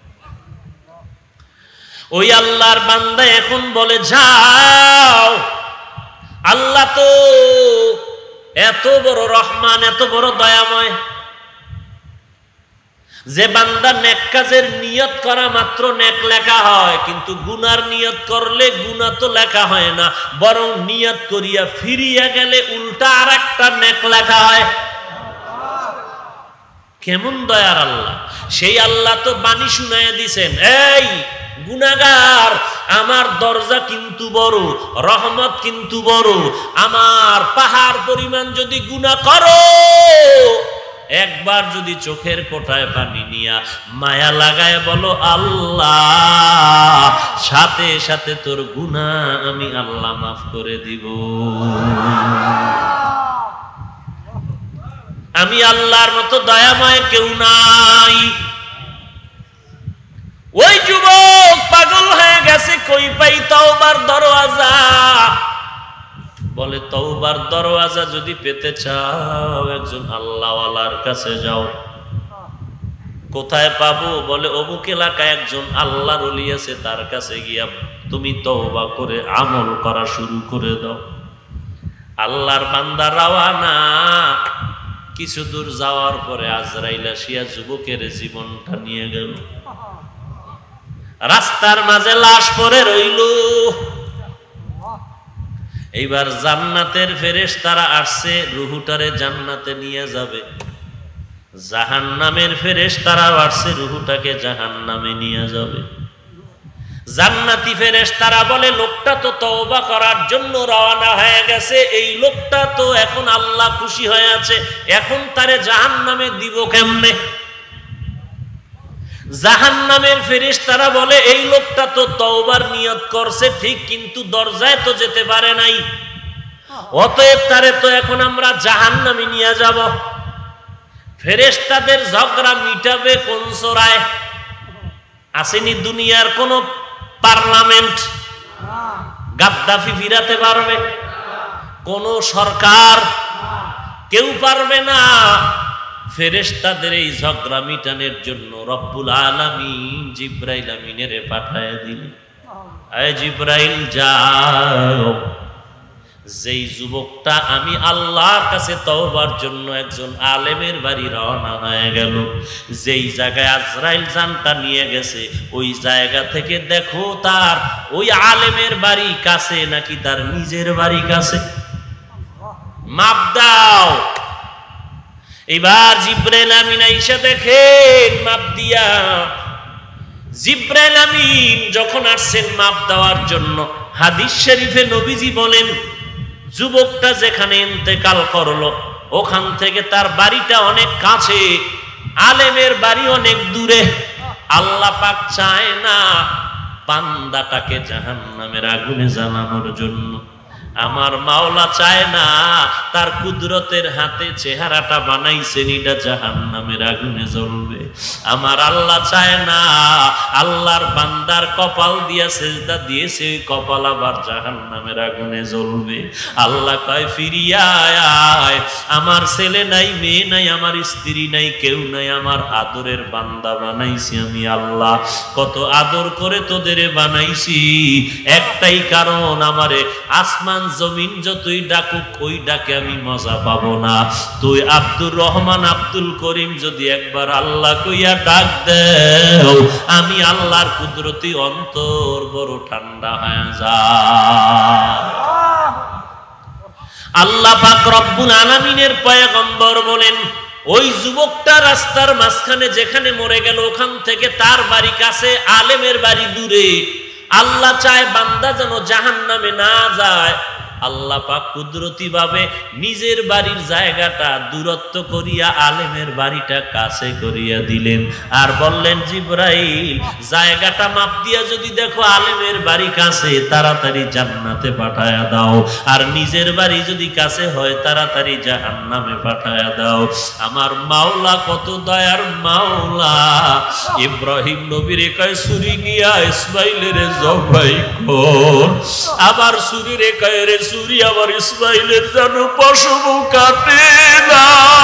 ওই আল্লাহর বান্দা এখন বলে, যাও, আল্লাহ তো এত বড় রহমান, এত বড় দয়াময়, যে বান্দা নেক কাজের নিয়ত করা মাত্র নেক লেখা হয়, কিন্তু গুনার নিয়ত করলে গুনাহ তো লেখা হয় না, বরং নিয়ত করিয়া ফিরিয়া গেলে উল্টা আর একটা নেক লেখা হয়। কেমন দয়ার আল্লাহ! সেই আল্লাহ তো বাণী শুনাইয়া দিছেন, এই গুনাহগার, আমার দরজা কিন্তু বড়, রহমত কিন্তু বড়, আমার পাহাড় পরিমাণ যদি গুনাহ করো, একবার যদি চোখের কোটায় পানি নিয়া মায়া লাগায় বলো আল্লাহ, সাথে সাথে তোর গুনাহ আমি আল্লাহ মাফ করে দিব। আমি আল্লাহর মতো দয়াময় কেউ নাই। ওই যুবক পাগল হয়ে গেছে, কই পাই তওবার দরওয়াজা? বলে, তওবার দরওয়াজা যদি পেতে চাও একজন আল্লাহওয়ালার কাছে যাও। কোথায় পাবো? বলে, অমুক এলাকায় একজন আল্লাহর ওলি আছে, তার কাছে গিয়া তুমি তওবা করে আমল করা শুরু করে দাও। আল্লাহর বান্দা রওয়ানা। কিছু দূর যাওয়ার পরে আজরাইল আসিয়া যুবকের জীবনটা নিয়ে গেল। রাস্তার মাঝে লাশ পড়ে রইল। এইবার জান্নাতের ফেরেশতারা আসছে, রুহুটারে জান্নাতে নিয়ে যাবে। জাহান্নামের ফেরেশতারা আসছে, রুহুটাকে জাহান্নামে নিয়ে যাবে। জান্নাতি ফেরেশতারা বলে, লোকটা তো তওবা করার জন্য রওনা হয়ে গেছে, এই লোকটা তো এখন আল্লাহ খুশি হয়ে আছে, এখন তারে জাহান্নামে দিব কেমনে? জাহান্নামের ফেরেশতারা বলে, এই লোকটা তো তওবার নিয়ত করছে ঠিক, কিন্তু দরজায় তো যেতে পারে নাই, অতএব তারে তো এখন আমরা জাহান্নামে নিয়ে যাব। ফেরেশতাদের ঝগড়া মিটাবে কোন সূরায়? আসেনি দুনিয়ার কোন পার্লামেন্ট গাদ্দাফি ফিরাতে পারবে? কোন সরকার? কেউ পারবে না। ফেরেশতাদের এই ঝগড়া মিটানোর জন্য রব্বুল আলামিন জিবরাইল আমিনের পাঠায়া দিলেন। আয় জিবরাইল, যাও, যেই যুবকটা আমি আল্লাহর কাছে তওবার জন্য একজন আলেমের বাড়ি রওনা হয়ে গেল, যেই জায়গায় আজরাইল জানটা নিয়ে গেছে, ওই জায়গা থেকে দেখো তার ওই আলেমের বাড়ি কাছে নাকি তার নিজের বাড়ি কাছে, মাপ দাও। এবার জিবরাইল আমিন আইসা দেখেন মাপ দিয়া। জিবরাইল আমিন যখন আসছেন মাপ দেওয়ার জন্য, হাদিস শরীফে নবীজি বলেন, যুবকটা যেখানে ইন্তেকাল করলো ওখান থেকে তার বাড়িটা অনেক কাছে, আলেমের বাড়ি অনেক দূরে। আল্লাহ পাক চায় না বান্দাটাকে জাহান্নামের আগুনে জ্বালানোর জন্য। আমার মাওলা চায় না তার কুদরতের হাতে চেহারাটা বানাইছেন এটা জাহান্নামের আগুনে জ্বলবে। আমার আল্লাহ চায় না আল্লাহর বান্দার কপাল দিয়া সেজদা দিয়েছে ওই কপাল আবার জাহান্নামের আগুনে জ্বলবে। আল্লাহ কয়, ফিরিয়া আয়, আমার ছেলে নাই, মেয়ে নাই, আমার স্ত্রী নাই, কেউ নাই, আমার আদরের বান্দা বানাইছি আমি আল্লাহ। কত আদর করে তোদের বানাইছি, একটাই কারণ, আমারে আসমান জমিন যতই ডাকুক ওই ডাকে আমি মজা পাবো না। তুই আব্দুর রহমান, আব্দুল করিম যদি একবার আল্লাহ কইয়া ডাক দেও, আমি আল্লাহর কুদরতি অন্তর বড় ঠান্ডা হয়ে যায়। আল্লাহ পাক রব্বুল আলামিনের পয়গম্বর বলেন, ওই যুবকটা রাস্তার মাঝখানে যেখানে মরে গেল ওখান থেকে তার বাড়ি কাছে, আলেমের বাড়ি দূরে। আল্লাহ চায় বান্দা যেন জাহান্নামে না যায়। আল্লাহ পাক কুদরতি ভাবে নিজের বাড়ির জায়গাটা দূরত্ব করিয়া আলেমের বাড়িটা কাছে করিয়া দিলেন, আর বললেন, জিবরাইল জায়গাটা মাপ দিয়া যদি দেখো আলেমের বাড়ি কাছে, তাড়াতাড়ি জান্নাতে পাঠায়া দাও, আর নিজের বাড়ি যদি কাছে হয় তাড়াতাড়ি জাহান্নামে পাঠায়া দাও। আমার মাওলা কত দয়ার মাওলা। ইব্রাহিম নবীরে কয়, ছুরি গিয়া ইসমাইলের জবাই কর, আবার ছুরি রে কয় রে ছুরি আমার ইসমাইলের যেন পশম কাটে না,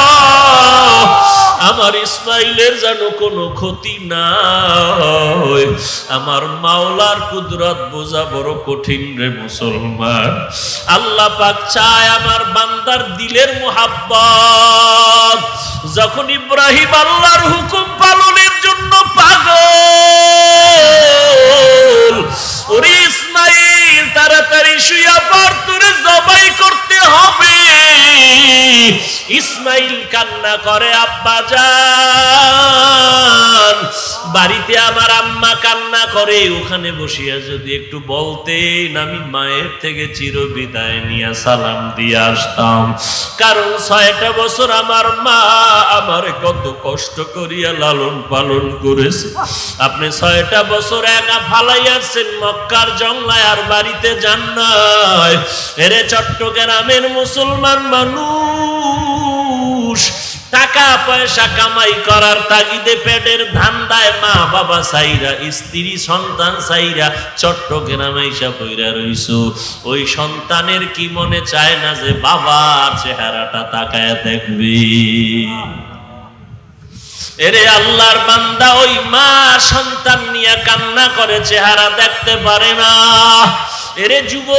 আমার ইসমাইলের যেন কোনো ক্ষতি না হয়। আমার মাওলার কুদরত বোঝা বড় কঠিন রে মুসলমান। আল্লাহ পাক চায় আমার বান্দার দিলের মুহাব্বত। যখন ইব্রাহিম আল্লাহর হুকুম পালনের জন্য পাগল, ওরে ইসমাইল তাড়াতাড়ি শুইয়া পড়, তোরে জবাই করতে হবে। ইসমাইল কান্না করে, আব্বা জান। বাড়িতে আমার আম্মা কান্না করে, ওখানে বসিয়া যদি একটু বলতেন আমি মায়ের থেকে চিরবিদায় নিয়ে সালাম দিয়ে আসতাম। কারণ 6টা বছর আমার মা আমার কত কষ্ট করিয়া লালন পালন করেছে। আপনি 6টা বছর একা ফালাইয়াছেন মক্কার জংলায়, আর বাড়িতে যান নাই। এরে চট্টগ্রামের মুসলমান মানুষ টাকা পয়সা কামাই করার তাগিদে পেটের ধান্দায় মা বাবা সাইরা, স্ত্রী সন্তান সাইরা চট্টগ্রামে এসে পইরা রইছো। ওই সন্তানের কি মনে চায় না যে বাবার চেহারাটা তাকায় দেখবি? এরে আল্লাহর বান্দা, ওই মা সন্তান নিয়ে কান্না করে, চেহারা দেখতে পারে না। এরে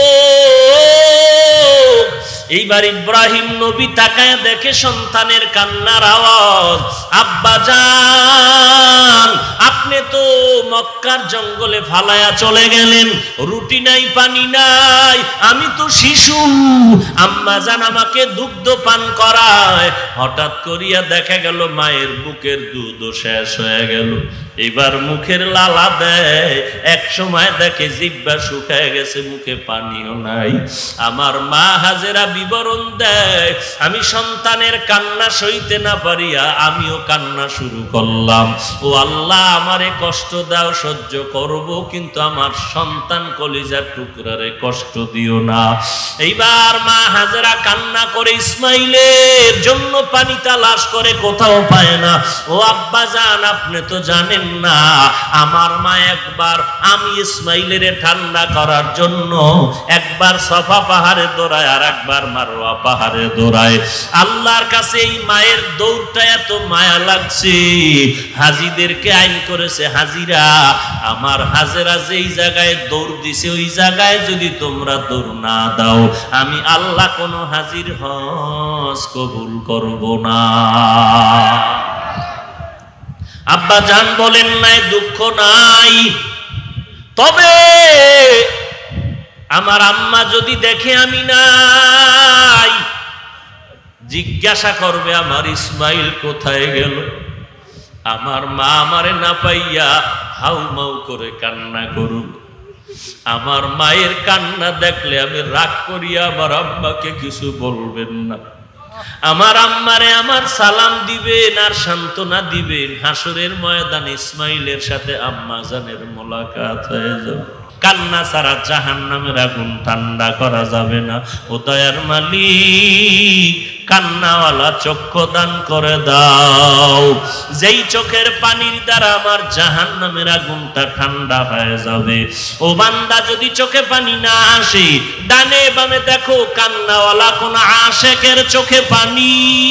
যুবক, এইবার ইব্রাহিম নবী তাকায় দেখে সন্তানের কান্নার আওয়াজ। আব্বা জান, আপনি তো মক্কার জঙ্গলে ফালায়া চলে গেলেন, রুটি নাই পানি নাই, আমি তো শিশু, আম্মা জান আমাকে দুগ্ধ পান করায়। হঠাৎ করিয়া দেখা গেল মায়ের বুকের দুধও শেষ হয়ে গেল। এবার মুখের লালা দেয়, এক সময় দেখে জিহ্বা শুকায় গেছে, মুখে পানিও নাই। আমার মা হাজেরা বিবরণ দেয়, আমি সন্তানের কান্না সইতে না পারিয়া আমিও কান্না শুরু করলাম। ও আল্লাহ, আমারে কষ্ট দাও, সহ্য করব, কিন্তু আমার সন্তান কলিজার টুকরারে কষ্ট দিও না। এইবার মা হাজেরা কান্না করে ইসমাইলের জন্য পানি তালাশ করে, কোথাও পায় না। ও আব্বা জান, আপনি তো জানেন না, আমার মা একবার আমি ইসমাইলের ঠান্ডা করার জন্য একবার সফা পাহাড়ে দৌড়ায়, আর একবার মারওয়া পাহাড়ে দৌড়ায়। আল্লাহর কাছে এই মায়ের দৌড়টা এত মায়া লাগছে, হাজিদেরকে আইন করেছে, হাজিরা আমার হাজেরা যেই জায়গায় দৌড় দিছে ওই জায়গায় যদি তোমরা দৌড় না দাও, আমি আল্লাহ কোনো হাজির হজ কবুল করব না। আব্বা জান বলেন নাই, দুঃখ নাই, তবে আমার আম্মা যদি দেখে আমি নাই, জিজ্ঞাসা করবে আমার ইসমাইল কোথায় গেল। আমার মা আমারে না পাইয়া হাউমাউ করে কান্না করুক। আমার মায়ের কান্না দেখলে আমি রাগ করিয়া আমার আম্মাকে কিছু বলবেন না। আমার আম্মারে আমার সালাম দিবেন আর সান্ত্বনা দিবেন। হাসরের ময়দান ইসমাইলের সাথে আম্মা জানের মোলাকাত হয়ে যাবে। কান্না ছাড়া জাহান্নামের আগুন ঠান্ডা করা যাবে না। ও দয়ার মালিক, কান্নাওয়ালা চক্ষু দান করে দাও, যেই চোখের পানির দ্বারা আমার জাহান্নামের আগুনটা ঠান্ডা হয়ে যাবে। ও বান্দা, যদি চোখে পানি না আসে, ডানে বামে দেখো কান্নাওয়ালা কোন আশেকের চোখে পানি,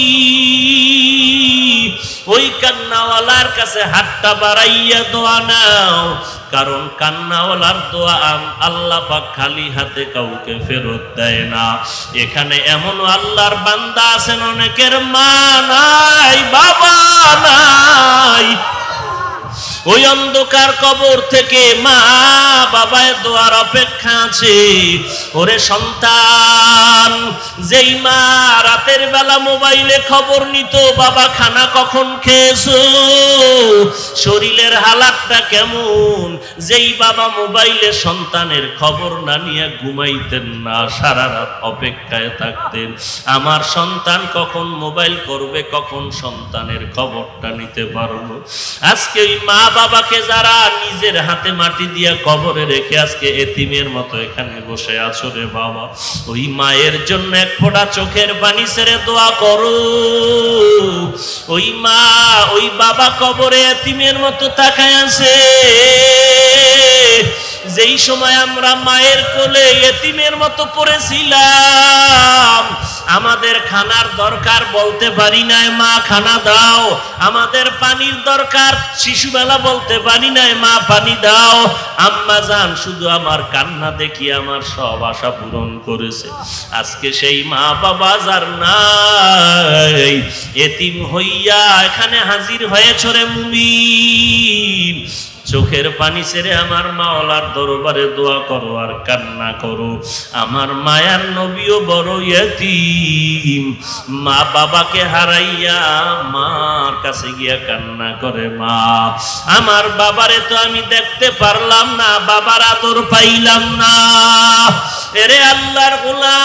ওই কান্নাওয়ালার কাছে হাতটা বাড়াইয়া দোয়া নাও। কারণ কান্নাওয়ালার দোয়া আল্লাহ পাক খালি হাতে কাউকে ফেরত দেয় না। এখানে এমন আল্লাহর বান্দা আছেন অনেকের মা নাই, বাবা নাই, ওই অন্ধকার কবর থেকে মা বাবায় দোয়ার অপেক্ষা আছে। ওরে সন্তান, যেই মা রাতের বেলা মোবাইলে খবর নিত, বাবা খানা কখন খেয়েছো, শরীরের হালাতটা কেমন, যেই বাবা মোবাইলে সন্তানের খবর না নিয়ে ঘুমাইতেন না, সারা রাত অপেক্ষায় থাকতেন আমার সন্তান কখন মোবাইল করবে, কখন সন্তানের খবরটা নিতে পারবো। আজকে ওই মা বাবাকে যারা নিজের হাতে মাটি দিয়া কবরে রেখে আজকে এতিমের মতো এখানে বসে আছো রে বাবা, ওই মায়ের জন্য এক ফোঁটা চোখের পানি ছেড়ে দোয়া করো। ওই মা ওই বাবা কবরে এতিমের মতো তাকায় আছে, যেই সময় আমরা মায়ের কোলে এতিমের মতো পড়েছিলাম, আমাদের খানার দরকার বলতে পারি নাই মা খানা দাও, আমাদের পানির দরকার শিশুবেলা বলতে পারি নাই মা পানি দাও। আম্মা জান শুধু আমার কান্না দেখি আমার সব আশা পূরণ করেছে। আজকে সেই মা বাবা যার নাই, এতিম হইয়া এখানে হাজির হয়েছ রে মুমিন, চোখের পানি ছেড়ে আমার মাওলার দরবারে দোয়া করো আর কান্না করো। আমার মায়ার নবীও বড় ইয়তীম, মা বাবাকে হারাইয়া মার কাছে গিয়া কান্না করে, মা আমার বাবারে তো আমি দেখতে পারলাম না, বাবার আদর পাইলাম না। এরে আল্লাহর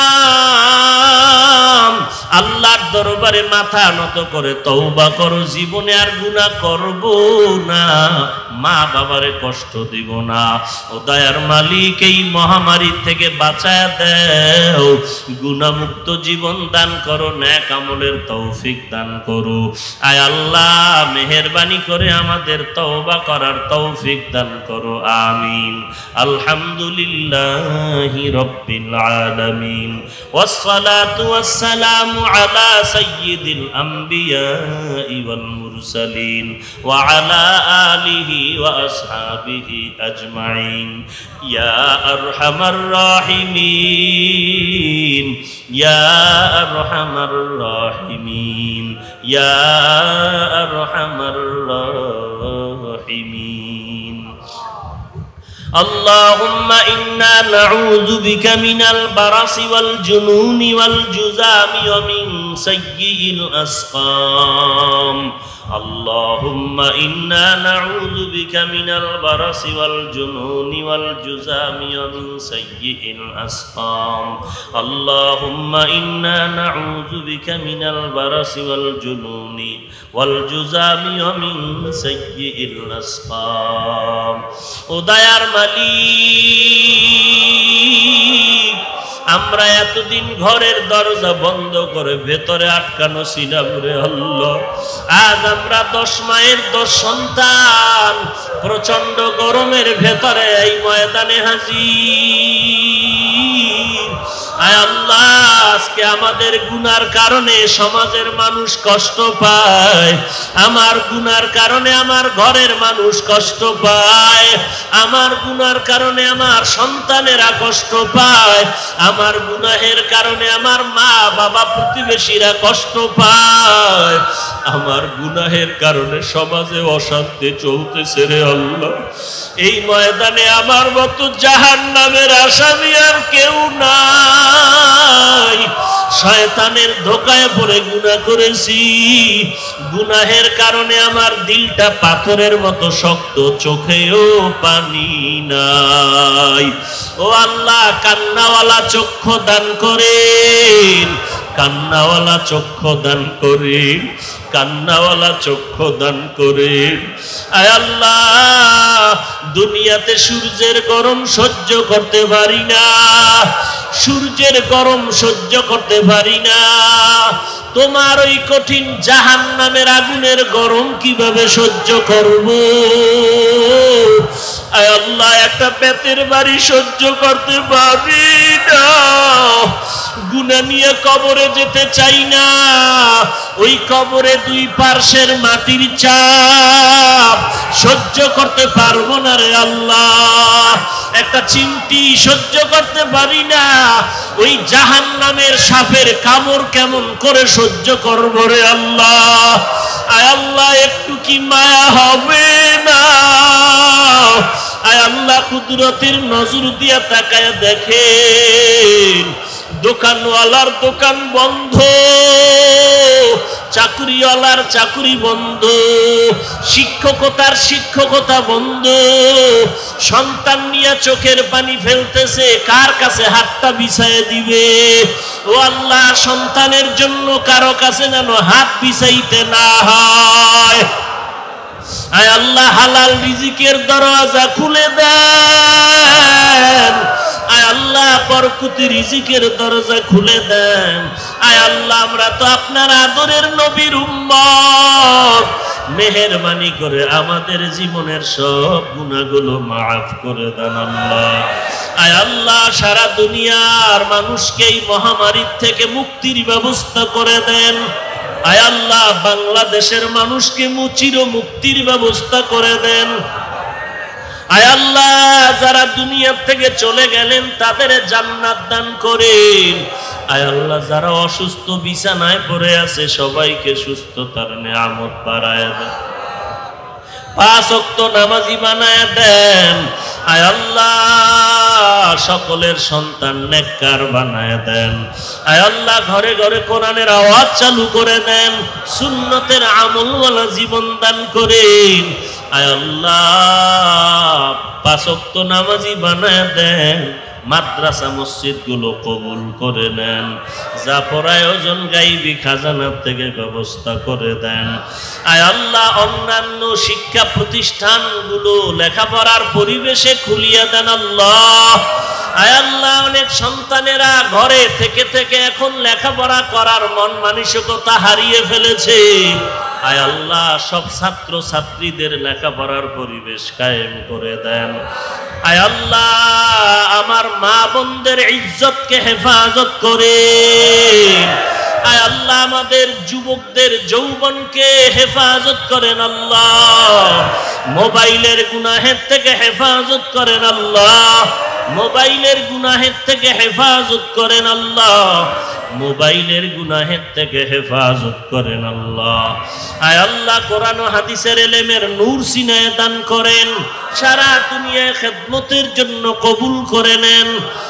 গোলাম, আল্লাহর দরবারে মাথা নত করে তওবা করো, জীবনে আর গুনাহ করব না, মা বাবারে কষ্ট দিব না। ও দয়ার মালিক, এই মহামারী থেকে বাঁচায় দাও, গুনাহমুক্ত জীবন দান করো, নেক আমলের তৌফিক দান করো। আয় আল্লাহ মেহেরবানি করে আমাদের তওবা করার তৌফিক দান করো, আমিন। আলহামদুলিল্লাহি রাব্বিল আলামিন, ওয়াসসালাতু ওয়াসসালামু আলা সাইয়্যিদিল আমবিয়া ওয়াল মুরসালিন ওয়া আলা আলিহি ওয়া আসহাবিহি আজমাইন। ইয়া আরহামার রাহিমিন, ইয়া আরহামার রাহিমিন, ইয়া আরহামার রাহিমিন। اللهم إنا نعوذ بك من البرص والجنون والجذام ومن سيء الأسقام. اللهم إنا نعوذ بك من البرص والجنون والجذام ومن سيء الأسقام. اللهم إنا نعوذ بك من البرص والجنون والجذام ومن سيء الأسقام. উদয়ার মালিক, আমরা এতদিন ঘরের দরজা বন্ধ করে ভেতরে আটকানো ছিলাম রে আল্লাহ। আজ আমরা 10 মায়ের 10 সন্তান প্রচন্ড গরমের ভেতরে এই ময়দানে হাজির। আয় আল্লাহ, আজকে আমাদের গুনার কারণে সমাজের মানুষ কষ্ট পায়, আমার গুনার কারণে আমার ঘরের মানুষ কষ্ট পায়, আমার গুনার কারণে আমার সন্তানেরা কষ্ট পায়, আমার গুনাহের কারণে আমার মা বাবা প্রতিবেশীরা কষ্ট পায়, আমার গুনাহের কারণে সমাজে অশান্তি চলতেছে রে আল্লাহ। এই ময়দানে আমার মতো জাহান্নামের আসামি আর কেউ নাই। শয়তানের ধোকায় পড়ে গুনাহ করেছি, গুনাহের কারণে আমার দিলটা পাথরের মতো শক্ত, চোখেও পানি নাই। ও আল্লাহ, কান্নাওয়ালা চক্ষু দান করেন, কান্নাওয়ালা চক্ষু দান করেন, কান্নাওয়ালা চক্ষু দান করেন। আয় আল্লাহ, দুনিয়াতে সূর্যের গরম সহ্য করতে পারি না, সূর্যের গরম সহ্য করতে পারি না, তোমার ওই কঠিন জাহান্নামের আগুনের গরম কিভাবে সহ্য করব? আয় আল্লাহ, একটা বেতের বাড়ি সহ্য করতে পারি না, গুনাহ নিয়ে কবরে যেতে চাই না, ওই কবরে 2 পার্শ্বের মাটির চাপ সহ্য করতে পারবো না রে আল্লাহ। একটা চিমটি সহ্য করতে পারি না, ওই জাহান্নামের সাপের কামড় কেমন করে সহ্য করবো রে আল্লাহ। আয় আল্লাহ, একটু কি মায়া হবে না? আয় আল্লাহ, কুদরতের নজর দিয়া তাকায় দেখেন, দোকানওয়ালার দোকান বন্ধ, চাকরিওয়ালার চাকরি বন্ধ, শিক্ষকতার শিক্ষকতা বন্ধ, সন্তান নিয়ে চোখের পানি ফেলতেছে, কার কাছে হাতটা বিছায় দিবে? ও আল্লাহ, সন্তানের জন্য কারো কাছে যেন হাত বিছাইতে না হয়। আয় আল্লাহ, হালাল রিজিকের দরজা খুলে দেন। আয় আল্লাহ, বরকতি রিজিকের দরজা খুলে দেন। আয় আল্লাহ, আমরা তো আপনার আদরের নবীর উম্মত, মেহেরবানি করে আমাদের জীবনের সব গুনাহগুলো মাফ করে দেন আল্লাহ। আয় আল্লাহ, সারা দুনিয়ার মানুষকে এই মহামারীর থেকে মুক্তির ব্যবস্থা করে দেন। আয় আল্লাহ, বাংলাদেশের মানুষকে চির মুক্তির ব্যবস্থা করে দেন। আয় আল্লাহ, যারা দুনিয়া থেকে চলে গেলেন তাদের জান্নাত দান করেন। আয় আল্লাহ, যারা অসুস্থ বিছানায় পড়ে আছে সবাইকে সুস্থতার নিয়ামত বাড়ায় দেন, 5 ওয়াক্ত নামাজি বানায় দেন। আয় আল্লাহ, সকলের সন্তান নেককার বানায় দেন। আয় আল্লাহ, ঘরে ঘরে কোরআনের আওয়াজ চালু করে দেন, সুন্নতের আমলওয়ালা জীবন দান করেন। আয় আল্লাহ, 5 ওয়াক্ত নামাজি বানায় দেন। মাদ্রাসা মসজিদ গুলো কবুল করে নেন। যা আয়োজন গাইবি খাজানা থেকে ব্যবস্থা করে দেন। আয় আল্লাহ, অন্যান্য শিক্ষা প্রতিষ্ঠানগুলো লেখাপড়ার পরিবেশে খুলিয়ে দেন আল্লাহ। আয় আল্লাহ, অনেক সন্তানেরা ঘরে থেকে থেকে এখন লেখাপড়া করার মন মানসিকতা হারিয়ে ফেলেছে। আয় আল্লাহ, সব ছাত্র ছাত্রীদের লেখাপড়ার পরিবেশ কায়েম করে দেন। আয় আল্লাহ, আমার মা বোনদের ইজ্জতকে হেফাজত করেন। আয় আল্লাহ, আমাদের যুবকদের যৌবনকে হেফাজত করেন আল্লাহ। মোবাইলের গুনাহের থেকে হেফাজত করেন আল্লাহ। মোবাইলের গুনাহের থেকে হেফাজত করেন আল্লাহ। মোবাইলের গুনাহের থেকে হেফাজত করেন আল্লাহ। আয় আল্লাহ, কোরআন ও হাদিসের ইলমের নূর সিনায় দান করেন। সারা দুনিয়ায় খেদমতের জন্য কবুল করে নেন।